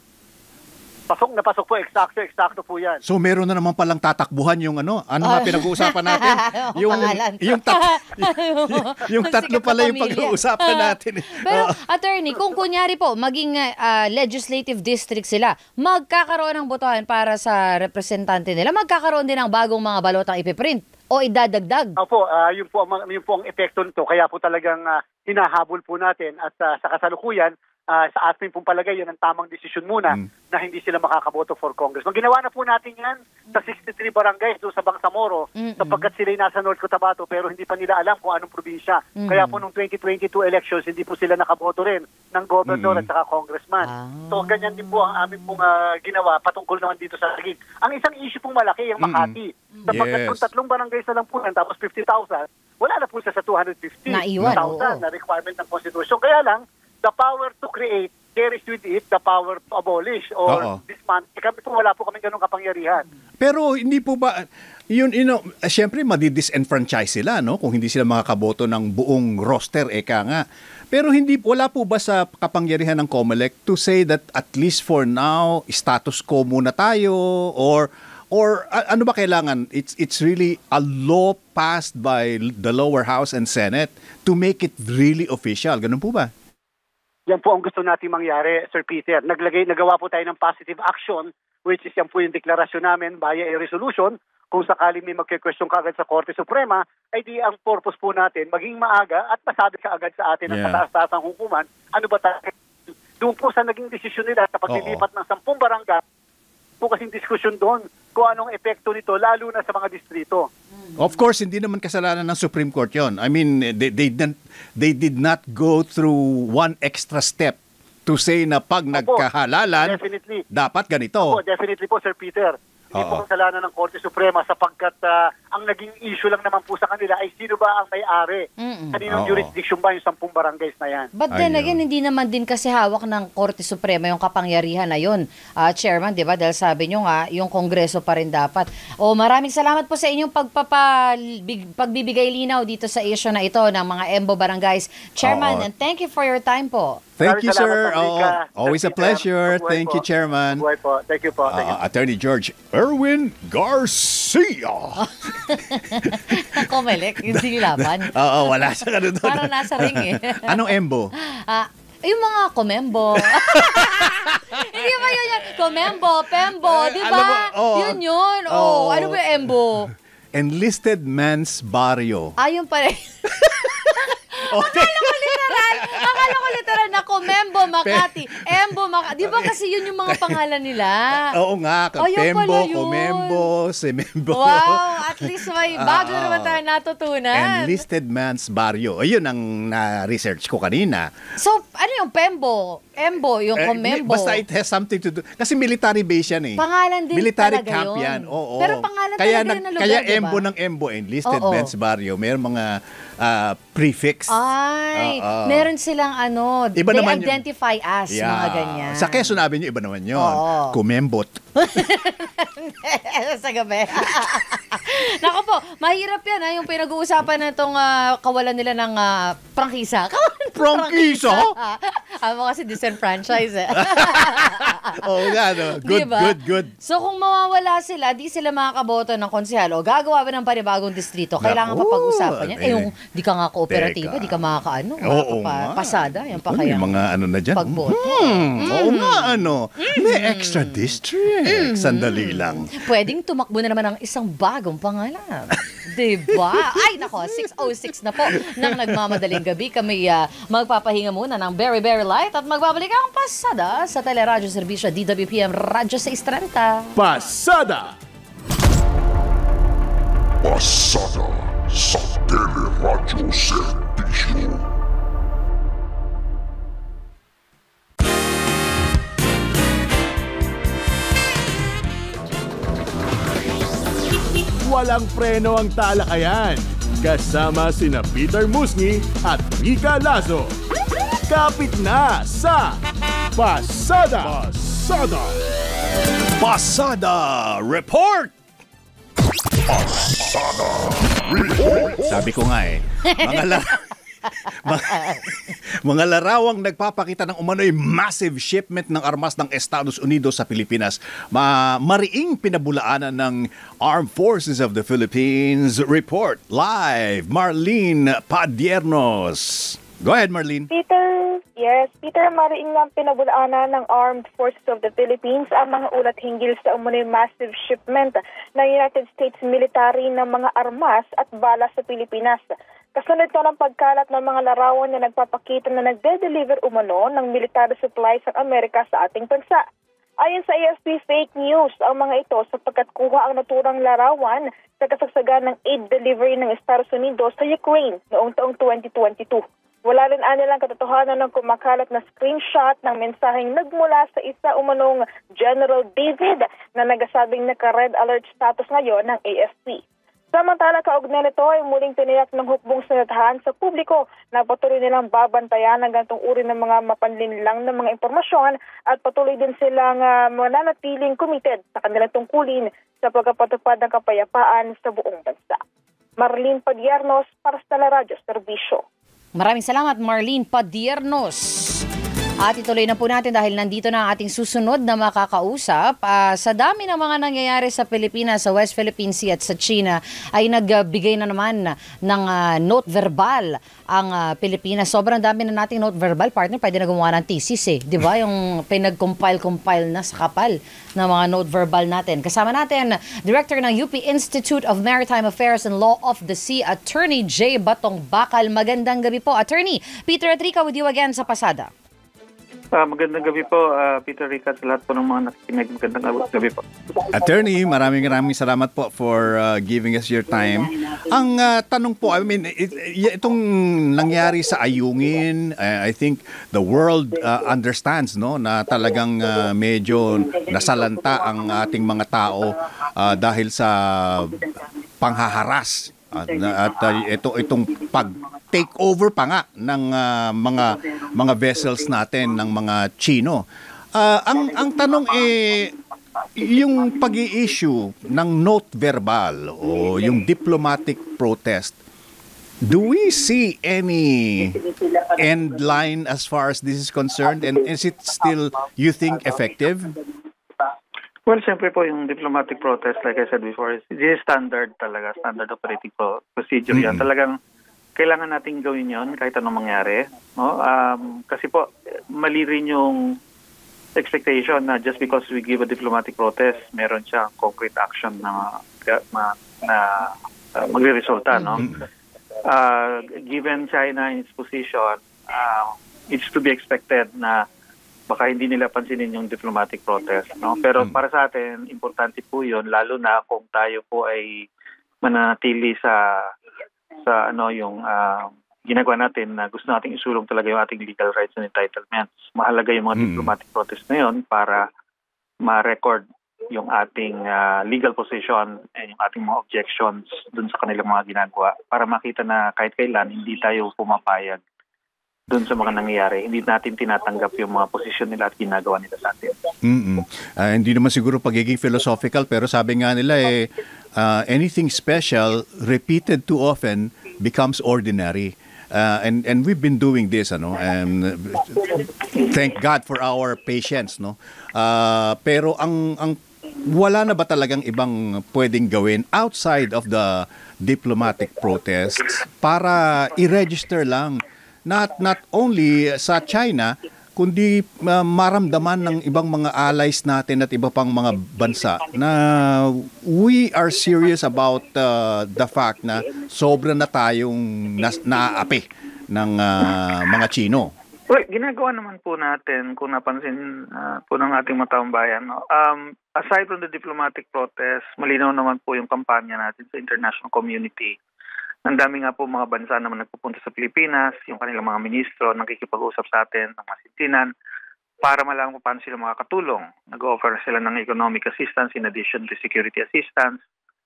Pasok na pasok po, eksakto, eksakto po yan. So meron na naman palang tatakbuhan yung ano, ano nga Ah. pinag-uusapan natin? Yung Pangalan. yung, tat, yung, yung tatlo Sikat na pala yung pamilya. pag-uusapan natin. Pero, Oh. attorney, kung kunyari po, maging ah, legislative district sila, magkakaroon ng botohan para sa representante nila, magkakaroon din ng bagong mga balotang ipiprint o idadagdag. Opo, ah, yun po ang yun po ang epekto nito. Kaya po talagang ah, hinahabol po natin at ah, sa kasalukuyan ah, sa ating pong palagay yun ang tamang desisyon muna Mm. na hindi sila makakaboto for Congress. Nung ginawa na po natin yan sa sixty-three barangays doon sa Bangsamoro Mm-mm. sapagkat sila nasa North Cotabato pero hindi pa nila alam kung anong probinsya. Mm. Kaya po nung twenty twenty-two elections hindi po sila nakaboto rin ng governor Mm-mm. at saka congressman. Ah. So ganyan din po ang aming pong ah, ginawa patungkol naman dito sa Taguig. Ang isang issue pong malaki yung Makati. Sapagkat Yes. kung tatlong barangays na lang po yan tapos fifty thousand, wala na po siya sa two hundred fifty Naiwan, thousand oo. na requirement ng Constitution. Kaya lang, the power to create carries with it the power to abolish or Oo. dismantle. Eh, kami po wala po kami ganung kapangyarihan. Pero hindi po ba yun, you know, eh, syempre madi-disenfranchise sila, no? Kung hindi sila makakaboto ng buong roster, eka nga. Pero hindi, wala po ba sa kapangyarihan ng COMELEC to say that at least for now, status quo muna tayo or Or a- ano ba kailangan? It's it's really a law passed by the lower house and Senate to make it really official. Ganun po ba? Yan po ang gusto natin mangyari, Sir Peter. Naglagay, nagawa po tayo ng positive action, which is yan po yung deklarasyon namin via a resolution. Kung sakaling may magke-question kaagad sa Korte Suprema, ay di ang purpose po natin, maging maaga at masabi kaagad sa atin ng Yeah. kataas-taasang hukuman, ano ba tayo? Doon po sa naging desisyon nila sa paglilipat ng sampung barangay, po kasing diskusyon doon kung anong epekto nito, lalo na sa mga distrito. Of course, hindi naman kasalanan ng Supreme Court yon. I mean, they, they, didn't, they did not go through one extra step to say na pag Opo, nagkahalalan, definitely. dapat ganito. Opo, definitely po, Sir Peter. Hindi Oo. po kasalanan ng Korte Suprema sapagkat ah, ang naging issue lang naman po sa kanila ay sino ba ang may-ari? Mm-mm. Kaninong Oo. jurisdiction ba yung sampung barangays na yan? But then Ayun. again, hindi naman din kasi hawak ng Korte Suprema yung kapangyarihan na yun, ah, Chairman, di ba? Dahil sabi nyo nga, yung Kongreso pa rin dapat. O maraming salamat po sa inyong pagpapa, big- pagbibigay linaw dito sa issue na ito ng mga Embo Barangays. Chairman, Oo. and thank you for your time po. Thank you, Maraming salamat sir. po, Rika. Oo, always Sir a pleasure. Peter. Mabuhay Thank po. you, Chairman. Mabuhay po. Thank you po. Thank you. Uh, Attorney George Erwin Garcia. Komelek, hindi laban. Oo, wala siya ano doon. Parang nasa ring eh. Anong embo? Ah, yung mga komembo. Hindi ba yun yun? Komembo, pembo, di Alam ba? mo, oo. Yun yun. Oh, Oo. ano ba yung embo? Enlisted Men's Barrio. Ah, yung pare. Okay. Akala ko literal. Akala ko literal na Komembo, Makati, Embo, Makati. Di ba kasi yun yung mga pangalan nila? Oo nga, Ayun Pembo, pala yun. Komembo, Semembo. Wow, at least may bago Ah, naman oo. tayo natutunan. Enlisted Men's Barrio. Ayun ang na-research ko kanina. So, ano yung Pembo? Embo, yung Eh, Komembo? Basta it has something to do. Kasi military base yan eh. Pangalan din military talaga camp yun. yan. Oo. Pero pangalan kaya talaga yun ng lugar, Kaya di ba? Embo ng Embo, Enlisted Oo. Men's Barrio. Mayroong mga ah, prefix. Ay, Oo. meron silang ano, Iba they naman yung- identify as, Yeah. mga ganyan. Sa Quezon Avenue, iba naman yun. Oo. Kumembot. Sa gabi. Nako po, mahirap yan ha, yung pinag-uusapan na itong ah, kawalan nila ng ah, prangkisa. Kawalan ng Prangkisa? Amo kasi disenfranchise eh. Oo nga, no? Good, Diba? good, good. So kung mawawala sila, di sila makakaboto ng konsehal o gagawa ba ng panibagong distrito, kailangan Naku, pa pag-usapan yan. Eh, eh, yung di ka nga kooperatiba, teka. di ka makakaano, Oo nga. pasada, yan pa Ano, kaya. yung mga ano na dyan? Pagboto. Hmm, Oo nga, ano. May extra district. Sandali lang. Pwedeng tumakbo na naman ng isang bagong pangalan. Diba? Ay, nako, six oh six na po nang nagmamadaling gabi. Kami ah, magpapahinga muna ng very, very light at magbabalik ang pasada sa Teleradyo Serbisyo D W P M Radyo six thirty. Pasada! Pasada sa Teleradyo Serbisyo. Walang preno ang talakayan. Kasama sina Peter Musngi at Rika Lazo. Kapit na sa Pasada! Pasada! Pasada Report! Sabi ko nga eh, mga, la- mga, mga larawang nagpapakita ng umano'y massive shipment ng armas ng Estados Unidos sa Pilipinas. Ma mariing pinabulaanan ng Armed Forces of the Philippines. Report live, Marlene Padiernos. Go ahead, Marlene. Peter, yes, Peter, mariing nga pinabulaanan ng Armed Forces of the Philippines ang mga ulat hinggil sa umunoy massive shipment ng United States military ng mga armas at balas sa Pilipinas. Kasunod ito ng pagkalat ng mga larawan na nagpapakita na nagde-deliver umano ng military supplies ang Amerika sa ating bansa. Ayon sa A F P fake news ang mga ito sapagkat kuha ang naturang larawan sa kasagsagan ng aid delivery ng Estados Unidos sa Ukraine noong taong twenty twenty-two. Wala rin anilang katotohanan ng kumakalat na screenshot ng mensaheng nagmula sa isa umanong General David na nagasabing naka-red alert status ngayon ng A F P. Samantala, kaugnay nito ay muling tiniyak ng hukbong senatahan sa publiko na patuloy nilang babantayan ang ganitong uri ng mga mapanlinlang ng mga impormasyon at patuloy din silang uh, mananatiling committed sa kanilang tungkulin sa pagkapatupad ng kapayapaan sa buong bansa. Marlene Padiernos para sa Teleradyo Serbisyo. Maraming salamat, Marlene Padiernos. At ituloy na po natin dahil nandito na ang ating susunod na makakausap. Uh, sa dami ng mga nangyayari sa Pilipinas, sa West Philippine Sea at sa China, ay nagbigay na naman ng uh, note verbal ang uh, Pilipinas. Sobrang dami na nating note verbal, partner. Pwede na gumawa ng thesis eh. Di ba? Yung pinag-compile-compile na sa kapal ng mga note verbal natin. Kasama natin, Director ng U P Institute of Maritime Affairs and Law of the Sea, Attorney J. Batong Bakal. Magandang gabi po, Attorney. Peter at Rica with you again sa Pasada. Uh, magandang gabi po, uh, Peter Rica, sa lahat po ng mga nakikinig. Magandang gabi po. Attorney, maraming maraming salamat po for uh, giving us your time. Ang uh, tanong po, I mean, it, itong nangyari sa Ayungin, uh, I think the world uh, understands, no, na talagang uh, medyo nasalanta ang ating mga tao uh, dahil sa panghaharas. At, at uh, ito itong pag take over pa nga ng uh, mga mga vessels natin ng mga Chino. Uh, ang ang tanong eh yung pag-i-issue ng note verbal o yung diplomatic protest. Do we see any end line as far as this is concerned, and is it still, you think, effective? Well, siyempre po yung diplomatic protest, like I said before, is this is standard talaga, standard operating procedure yan. Mm-hmm. Talagang kailangan natin gawin yon kahit anong mangyari. No? Um, kasi po, mali rin yung expectation na just because we give a diplomatic protest, meron siyang concrete action na, na, na uh, magre-resulta. No? Uh, given China in its position, uh, it's to be expected na baka hindi nila pansinin yung diplomatic protest. No? Pero para sa atin, importante po yun, lalo na kung tayo po ay mananatili sa sa ano yung uh, ginagawa natin na gusto nating isulong talaga yung ating legal rights and entitlements. Mahalaga yung mga mm. diplomatic protest na yun para ma-record yung ating uh, legal position and yung ating mga objections dun sa kanilang mga ginagawa para makita na kahit kailan hindi tayo pumapayag dun sa mga nangyayari. Hindi natin tinatanggap yung mga posisyon nila at ginagawa nila sa atin. Mm-hmm. Uh, hindi naman siguro pagiging philosophical, pero sabi nga nila eh, uh, anything special, repeated too often, becomes ordinary. Uh, and and we've been doing this, ano, and thank God for our patience, no. Uh, pero ang ang wala na ba talagang ibang pwedeng gawin outside of the diplomatic protests para i-register lang not not only sa China kundi uh, maramdaman ng ibang mga allies natin at iba pang mga bansa na we are serious about uh, the fact na sobra na tayong nas- naaapi ng uh, mga Chino. Well, ginagawa naman po natin kung napansin uh, po ng ating mga taong bayan. No? Um, aside from the diplomatic protest, malinaw naman po yung kampanya natin sa international community. Ang dami nga po mga bansa naman nagpupunta sa Pilipinas, yung kanilang mga ministro nakikipag-usap sa atin ng mga sintinan para malaman kung paano sila makakatulong. Nag-offer sila ng economic assistance in addition to security assistance.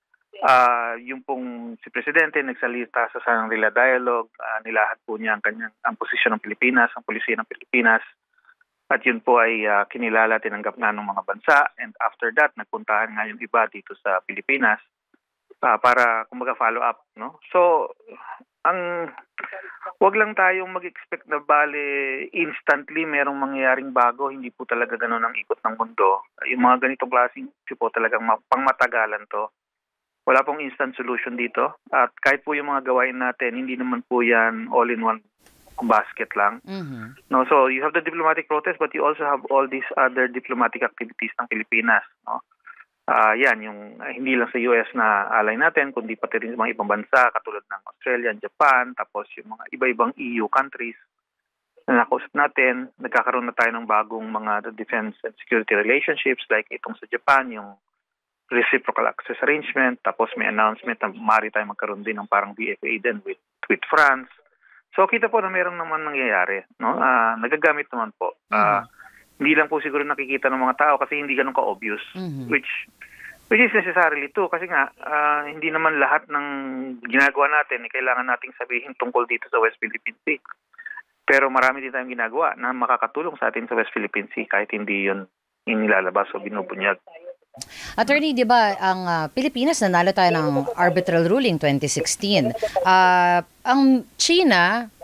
Uh, yung pong si Presidente nagsalita sa Shangri-La Dialogue, uh, nilahad po niya ang kanyang ang posisyon ng Pilipinas, ang polisiya ng Pilipinas. At yun po ay uh, kinilala, tinanggap na ng mga bansa. And after that, nagpuntahan nga yung iba dito sa Pilipinas. Uh, para kumbaga follow up, no? So ang wag lang tayong mag-expect na bale instantly merong mangyayaring bago, hindi po talaga ganoon ang ikot ng mundo. Yung mga ganitong klaseng issue po talagang pangmatagalan to. Wala pong instant solution dito. At kahit po yung mga gawain natin, hindi naman po yan all in one basket lang. Mm-hmm. No, so you have the diplomatic protest but you also have all these other diplomatic activities ng Pilipinas, no? Uh, yan, yung uh, hindi lang sa U S na alay natin, kundi pati rin sa mga ibang bansa, katulad ng Australia, Japan, tapos yung mga iba-ibang E U countries na nakausap natin. Nagkakaroon na tayo ng bagong mga defense and security relationships like itong sa Japan, yung reciprocal access arrangement, tapos may announcement na maaari tayo magkaroon din ng parang B F A din with, with France. So kita po na meron naman nangyayari, no? Uh, nagagamit naman po. Uh, mm-hmm. Hindi lang po siguro nakikita ng mga tao kasi hindi ganun ka-obvious, mm-hmm. which which is necessarily too. Kasi nga, uh, hindi naman lahat ng ginagawa natin, eh, kailangan nating sabihin tungkol dito sa West Philippine Sea. Pero marami din tayong ginagawa na makakatulong sa atin sa West Philippine Sea kahit hindi yun inilalabas o binubunyag. Attorney, di ba, ang uh, Pilipinas nanalo tayo ng arbitral ruling twenty sixteen. Uh, ang China,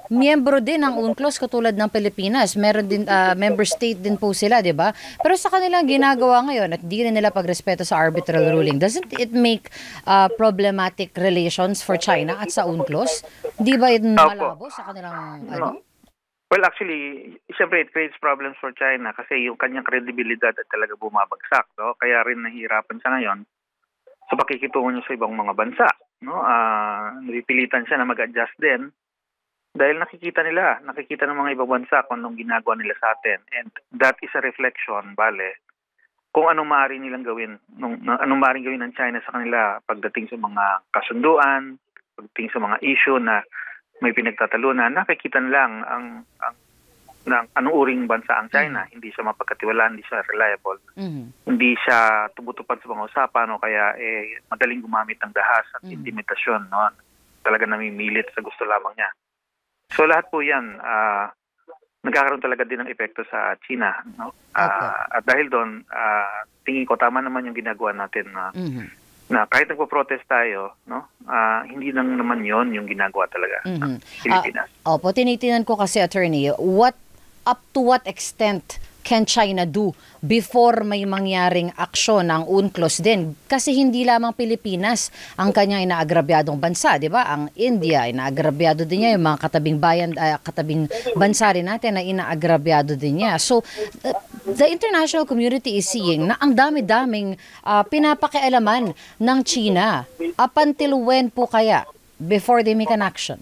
miyembro din ng UNCLOS katulad ng Pilipinas. Meron din, ah, member state din po sila, di ba? Pero sa kanilang ginagawa ngayon at di rin nila pagrespeto sa arbitral ruling, doesn't it make ah, problematic relations for China at sa UNCLOS? Di ba yun Opo. malabo sa kanilang ano? Well, actually, siyempre it creates problems for China kasi yung kanyang kredibilidad at talaga bumabagsak. No? Kaya rin nahihirapan siya ngayon sa pakikitungo niya sa ibang mga bansa. No? Uh, napipilitan siya na mag-adjust din dahil nakikita nila, nakikita ng mga ibang bansa kung anong ginagawa nila sa atin. And that is a reflection, bale, kung anong maaari nilang gawin, nung, anong maaari gawin ng China sa kanila pagdating sa mga kasunduan, pagdating sa mga issue na may pinagtatalunan, nakikita lang ang, ang ng anong uring bansa ang China. Mm-hmm. Hindi siya mapagkatiwalaan, hindi siya reliable. Mm-hmm. Hindi siya tumutupad sa mga usapan o kaya eh, madaling gumamit ng dahas at mm-hmm. intimitasyon. No? Talaga namimilit sa gusto lamang niya. So lahat po yan, uh, nagkakaroon talaga din ng epekto sa China. No? Uh, okay. At dahil doon, uh, tingin ko tama naman yung ginagawa natin na mm-hmm. na kahit nagpo-protest tayo, no, uh, hindi lang naman yon yung ginagawa talaga ng mm-hmm. Pilipinas. Uh, opo, tinitinan ko kasi, attorney, what up to what extent can China do before may mangyaring aksyon ng UNCLOS din? Kasi hindi lamang Pilipinas ang kanyang inaagrabyadong bansa, di ba? Ang India, inaagrabyado din niya. Yung mga katabing bayan, uh, katabing bansa rin natin na inaagrabyado din niya. So, uh, the international community is seeing na ang dami-daming uh, pinapakialaman ng China. Up until when po kaya before they make an action?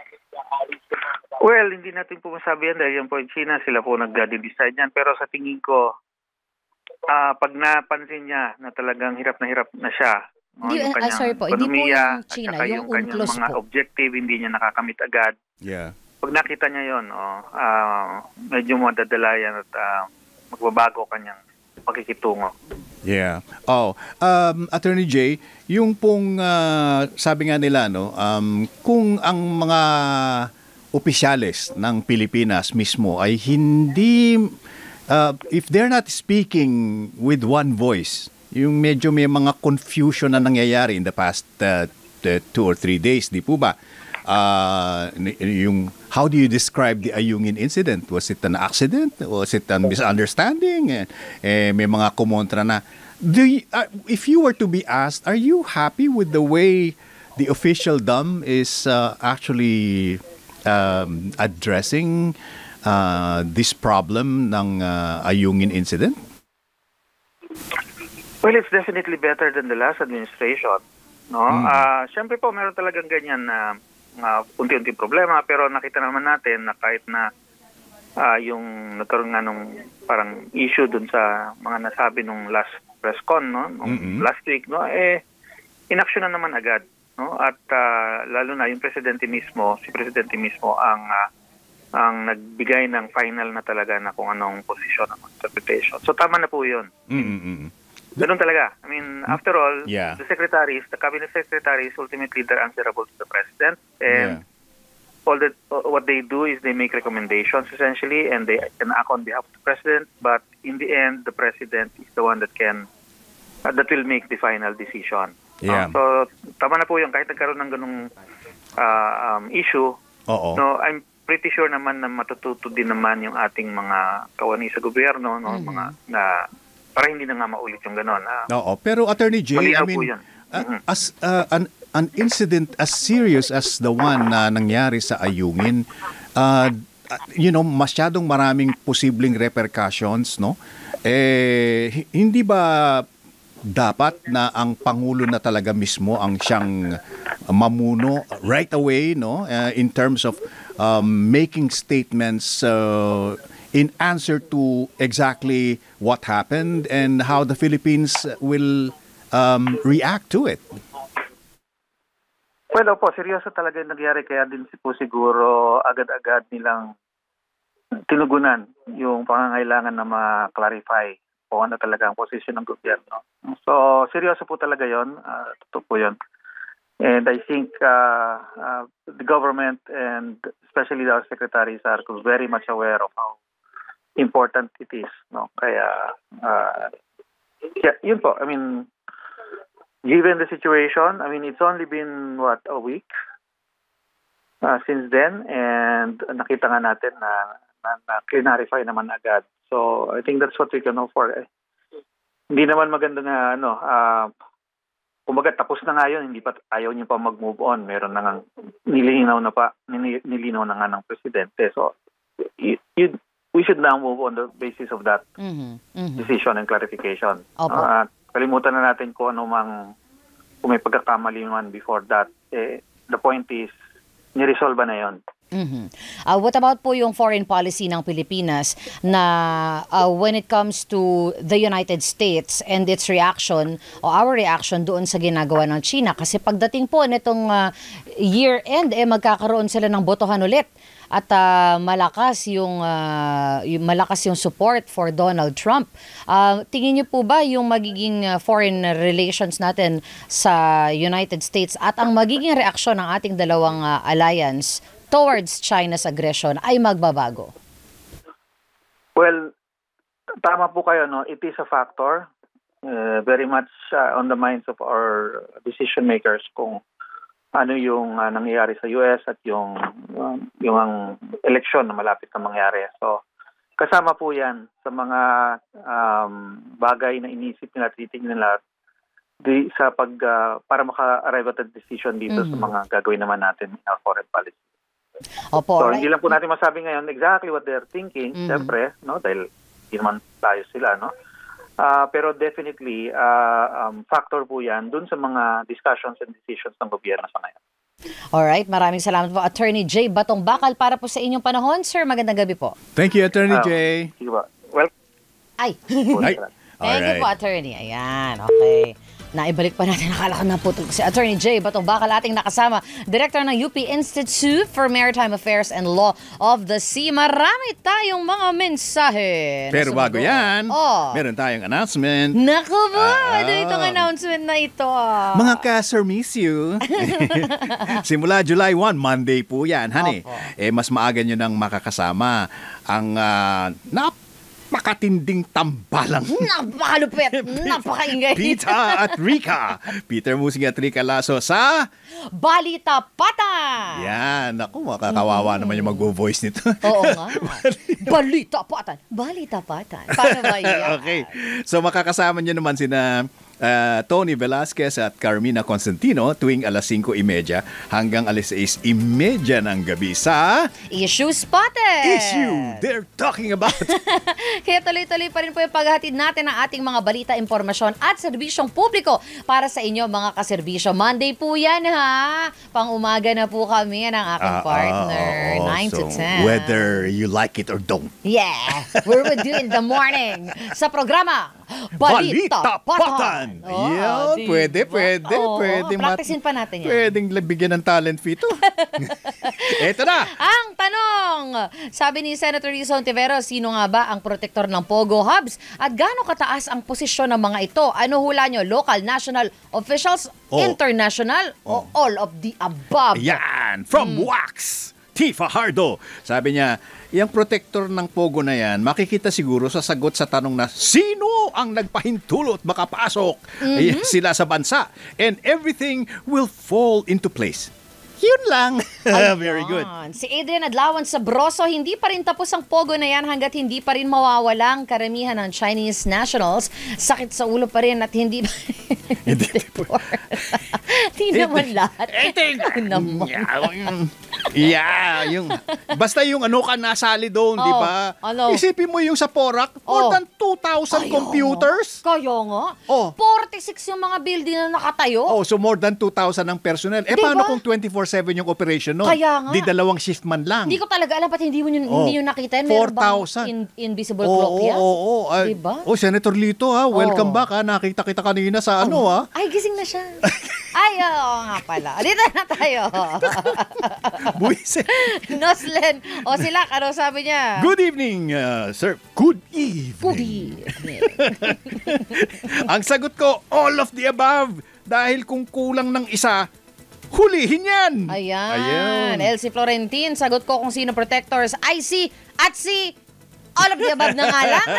Well, hindi natin po masabi yan dahil yan po in China, sila po nag-decide yan. Pero sa tingin ko, uh, pag napansin niya na talagang hirap na hirap na siya, no, di, yung kanyang uh, sorry po, hindi po yung China, yung, yung UNCLOS mga po. Objective, hindi niya nakakamit agad. Yeah. Pag nakita niya yon, oh, uh, medyo madadalayan at uh, magbabago kanyang pakikitungo. Yeah. Oh, um, Attorney Jay, yung pong uh, sabi nga nila, no, um, kung ang mga opisyales ng Pilipinas mismo ay hindi, uh, if they're not speaking with one voice, yung medyo may mga confusion na nangyayari in the past uh, two or three days, di po ba? Uh, yung, how do you describe the Ayungin incident? Was it an accident? Was it a misunderstanding? Eh, eh, may mga kumontra na. Do you, uh, if you were to be asked, are you happy with the way the officialdom is uh, actually Um, addressing uh, this problem ng uh, Ayungin incident? Well, it's definitely better than the last administration. No, mm. uh, Siyempre po, meron talagang ganyan na uh, unti-unti problema, pero nakita naman natin na kahit na uh, yung nagkaroon nga nung parang issue dun sa mga nasabi nung last press con, no, nung mm-hmm. last week, no, eh, inaksyon na naman agad. No, at uh, lalo na yung presidente mismo, si presidente mismo ang uh, ang nagbigay ng final na talaga na kung anong posisyon ng interpretation. So tama na po 'yun. Mm-hmm. Ganun talaga. I mean, after all, yeah. the secretaries, the cabinet secretaries, ultimately they're answerable to the president, and yeah. all that uh, what they do is they make recommendations essentially, and they can act on behalf of the president. But in the end, the president is the one that can uh, that will make the final decision. Yeah. Uh, so, tama na po yung kahit nagkaroon ng ganung uh, um, issue, Oo. no, I'm pretty sure naman na matututo din naman yung ating mga kawani sa gobyerno, no, mm-hmm. mga na para hindi na nga maulit yung gano'n. Uh, Oo, pero Attorney Jay, I mean, uh, mm-hmm. as uh, an, an incident as serious as the one na nangyari sa Ayungin, uh, you know, masyadong maraming posibleng repercussions, no? Eh, hindi ba dapat na ang Pangulo na talaga mismo ang siyang mamuno right away, no, uh, in terms of um, making statements uh, in answer to exactly what happened and how the Philippines will um, react to it? Well, opo, seryoso talaga yung nangyari, kaya din po siguro agad-agad nilang tinugunan yung pangangailangan na ma-clarify kung ano talaga ang posisyon ng gobyerno. So, seryoso po talaga yon, uh, totoo po yun. And I think uh, uh, the government and especially our secretaries are very much aware of how important it is. No? Kaya, uh, yeah, yun po. I mean, given the situation, I mean, it's only been, what, a week uh, since then, and nakita nga natin na, na, na clarify naman agad. So I think that's what we can hope for. Eh. Hindi naman maganda na ano, uh, kumbaga tapos na nga yun, hindi pa ayaw niyo pa mag-move on. Meron na nga nilinaw na pa, nilinaw na nga ng presidente. So you, you, we should now move on the basis of that mm-hmm. Mm-hmm. decision and clarification. Opo. Uh, kalimutan na natin kung ano mang kung may pagkakamali man before that. Eh, the point is, niresolve na yon. Mm-hmm. Uh, what about po yung foreign policy ng Pilipinas na uh, when it comes to the United States and its reaction o our reaction doon sa ginagawa ng China? Kasi pagdating po nitong uh, year-end, eh, magkakaroon sila ng botohan ulit. At uh, malakas yung, uh, yung malakas yung support for Donald Trump. Uh, tingin niyo po ba yung magiging uh, foreign relations natin sa United States at ang magiging reaksyon ng ating dalawang uh, alliance towards China's aggression ay magbabago? Well, tama po kayo, no? It is a factor uh, very much uh, on the minds of our decision makers kung ano yung uh, nangyayari sa U S at yung um, yung ang eleksyon na malapit na mangyari. So, kasama po yan sa mga um, bagay na inisip nila, titignan nila di, sa pag, uh, para maka-arrive at a decision dito mm-hmm. sa mga gagawin naman natin in our foreign policy. Opo, so, right. hindi lang po natin masabi ngayon exactly what they're thinking, mm-hmm. siyempre, no? Dahil hindi naman tayo sila, no? Uh, pero definitely, uh, um, factor po yan dun sa mga discussions and decisions ng gobyerno sa ngayon. Alright, maraming salamat po. Attorney Jay Batong Bakal para po sa inyong panahon. Sir, magandang gabi po. Thank you, Attorney Uh, Jay. Sige ba? Well, Ay. Ay. Thank you po, Attorney. Ayan, okay. Naibalik pa natin, nakala ko na po si Attorney Jay Batong Bakal, ating nakasama, Director ng U P Institute for Maritime Affairs and Law of the Sea. Marami tayong mga mensahe. Pero bago yan, oh. meron tayong announcement. Naku ba? Ah, ano itong announcement na ito? Ah. Mga ka-Sir Miss You, simula July first, Monday po yan, honey. Opo. Eh, mas maaga nyo nang makakasama ang uh, napakatinding tambalang Napakalupit, napakaingay. Pita at Rika. Peter Musing at Rika Lasso sa Balita Patan. yan. Naku, makakawawa mm. naman yung mag-voice nito. Oo nga. Balita Patan. Balita Patan. Paano ba yan? Okay. So makakasama nyo naman sina uh, Tony Velasquez at Carmina Constantino tuwing alas singko trenta hanggang alas sais trenta ng gabi sa Issue Spotted. Issue they're talking about. Kaya tuloy-tuloy pa rin po yung paghahatid natin ng ating mga balita, impormasyon at serbisyong publiko para sa inyo mga kaserbisyo. Monday po yan ha. Pang-umaga na po kami ng aking Uh, partner. uh, oh, nine to so ten. whether you like it or don't. Yeah. We're with you in the morning sa programa Balita, Balita Patan. Oh, Yan, diba? pwede, pwede, Oo, pwede. practicein pa natin yan. Pwedeng bigyan ng talent fee to. Eto na. Ang tanong, sabi ni Senator Rizon Tiveros, sino nga ba ang protektor ng Pogo Hubs at gaano kataas ang posisyon ng mga ito? Ano hula nyo? Local, national officials, Oh. international, Oh. o all of the above? Yan, from Hmm. Wax. Tifa Hardo. Sabi niya, yung protector ng Pogo na yan, makikita siguro sa sagot sa tanong na, sino ang nagpahintulot makapasok Mm-hmm. eh, sila sa bansa? And everything will fall into place. Yun lang. Very good. Ayan. Si Adrian Adlawan sa Broso, hindi pa rin tapos ang Pogo na yan hanggat hindi pa rin mawawalang karamihan ng Chinese nationals. Sakit sa ulo pa rin at hindi Hindi Hindi naman lahat. Ito naman. Yeah, yung basta yung ano ka nasali doon, Oh, di ba? ano? Isipin mo yung sa Porac, more Oh. than two thousand Kaya computers. nga. Kaya nga. Oh. forty-six yung mga building na nakatayo. Oh, so more than two thousand ang personnel. Eh, Di paano ba? kung twenty-four seven yung operation no? Kaya nga. Di dalawang shift man lang. Hindi ko talaga alam, pati hindi mo yun, Oh. hindi yun nakita. Meron bang four thousand. in, invisible Oo, clock yan? oo, oo. Ay, Diba? Oh, Senator Lito ha, welcome Oh. back ha. Nakita kita kanina sa ano ha. Ay, gising na siya. Ay, oo nga pala. Dito na tayo. Buwisit. Noslen. O sila, ano sabi niya? Good evening, uh, sir. Good evening. Good evening. Ang sagot ko, all of the above. Dahil kung kulang ng isa, hulihin yan. Ayan. Ayan. Elsie Florentin, sagot ko kung sino protectors. I C at si All of the above na nga lang.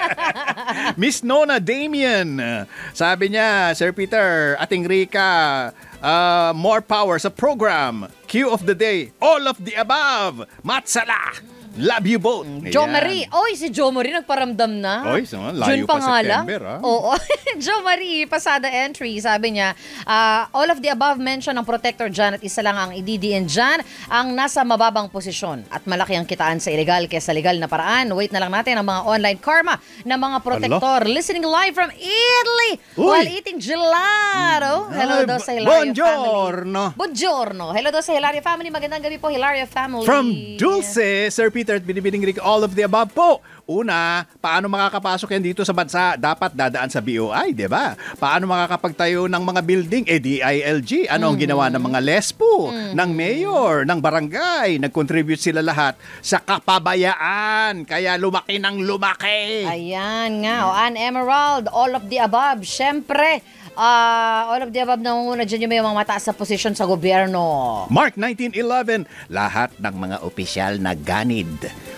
Miss Nona Damien, sabi niya, Sir Peter, ating Rika, uh, more power sa program. Cue of the day, all of the above. Matsala. Love you both. Jo Ayan. Marie. Oy, si Jo Marie nagparamdam na. Oy, so, layo June pa pa nga lang. September, ah. Oo. Jo Marie, pasada entry. Sabi niya, ah, all of the above mention ng protector dyan at isa lang ang i-D D N dyan ang nasa mababang posisyon at malaki ang kitaan sa illegal kesa legal na paraan. Wait na lang natin ang mga online karma ng mga protector. Listening live from Italy Uy. while eating gelato. Hello Ay, daw sa Hilaria buongiorno. family. Buongiorno. Hello daw sa Hilaria family. Magandang gabi po, Hilaria family. From Dulce, Sir Peter at Binibining Rick, all of the above po. Una, paano makakapasok yan dito sa bansa? Dapat dadaan sa B O I, di ba? Paano makakapagtayo ng mga building? Eh, D I L G. Ano ang ginawa ng mga lespo, ng mayor, ng barangay? Nag-contribute sila lahat sa kapabayaan. Kaya lumaki ng lumaki. Ayan nga. O, Ann Emerald, all of the above. Siyempre, ah, all of the above nangunguna dyan yung may mga mataas sa posisyon sa gobyerno. Mark nineteen eleven, lahat ng mga opisyal na ganid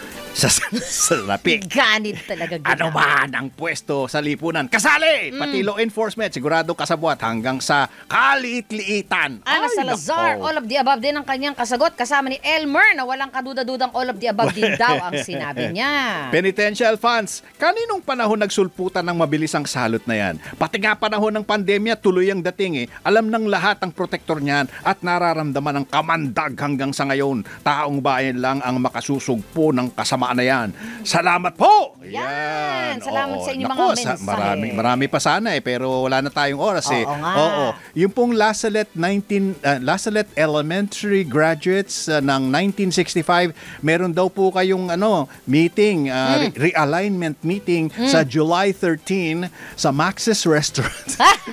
sa salapi. Ganit talaga. Ano man ang pwesto sa lipunan? Kasali! Pati law enforcement, sigurado kasabwat hanggang sa kaliit-liitan. Ana Ay, Salazar, nako. all of the above din ang kanyang kasagot. Kasama ni Elmer na walang kaduda-dudang all of the above din daw ang sinabi niya. Penitential funds. Kaninong panahon nagsulputan ng mabilis ang salot na yan? Pati nga panahon ng pandemya, tuloy ang dating eh. Alam ng lahat ang protector niyan at nararamdaman ng kamandag hanggang sa ngayon. Taong bayan lang ang makasusugpo ng kasamaan na yan. Salamat po! Yan! Salamat Oo. sa inyong Nako, mga sa- mensahe. marami, marami pa sana eh, pero wala na tayong oras eh. Oo nga. Oo. Yung pong Lasalet nineteen uh, Lasalet Elementary graduates uh, ng nineteen sixty-five, meron daw po kayong ano, meeting, uh, re- realignment meeting sa July thirteenth sa Max's Restaurant.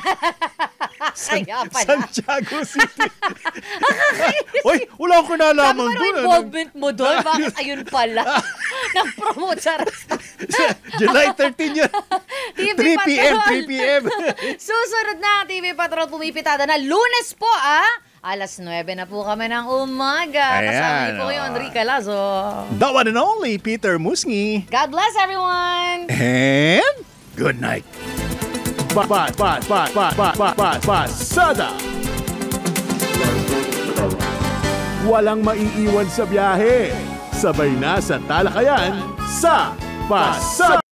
Kaya pala. Santiago City. Uy, wala akong Sabi nalaman ko, ano doon. involvement mo doon? Bakit ayun pala? Nag-promote sa restaurant. July thirteenth yun. T V three p.m. Patrol. three p.m. Susunod na ang T V Patrol pumipitada na Lunes po, ah! Alas nuwebe na po kami ng umaga. Ayan, Kasama niyo po yung oh. Enrique Lazo. The one and only Peter Musngi. God bless everyone! And good night. Ba ba ba ba ba ba ba ba Pasada. Walang maiiwan sa biyahe. Sabay na sa talakayan sa Pasada.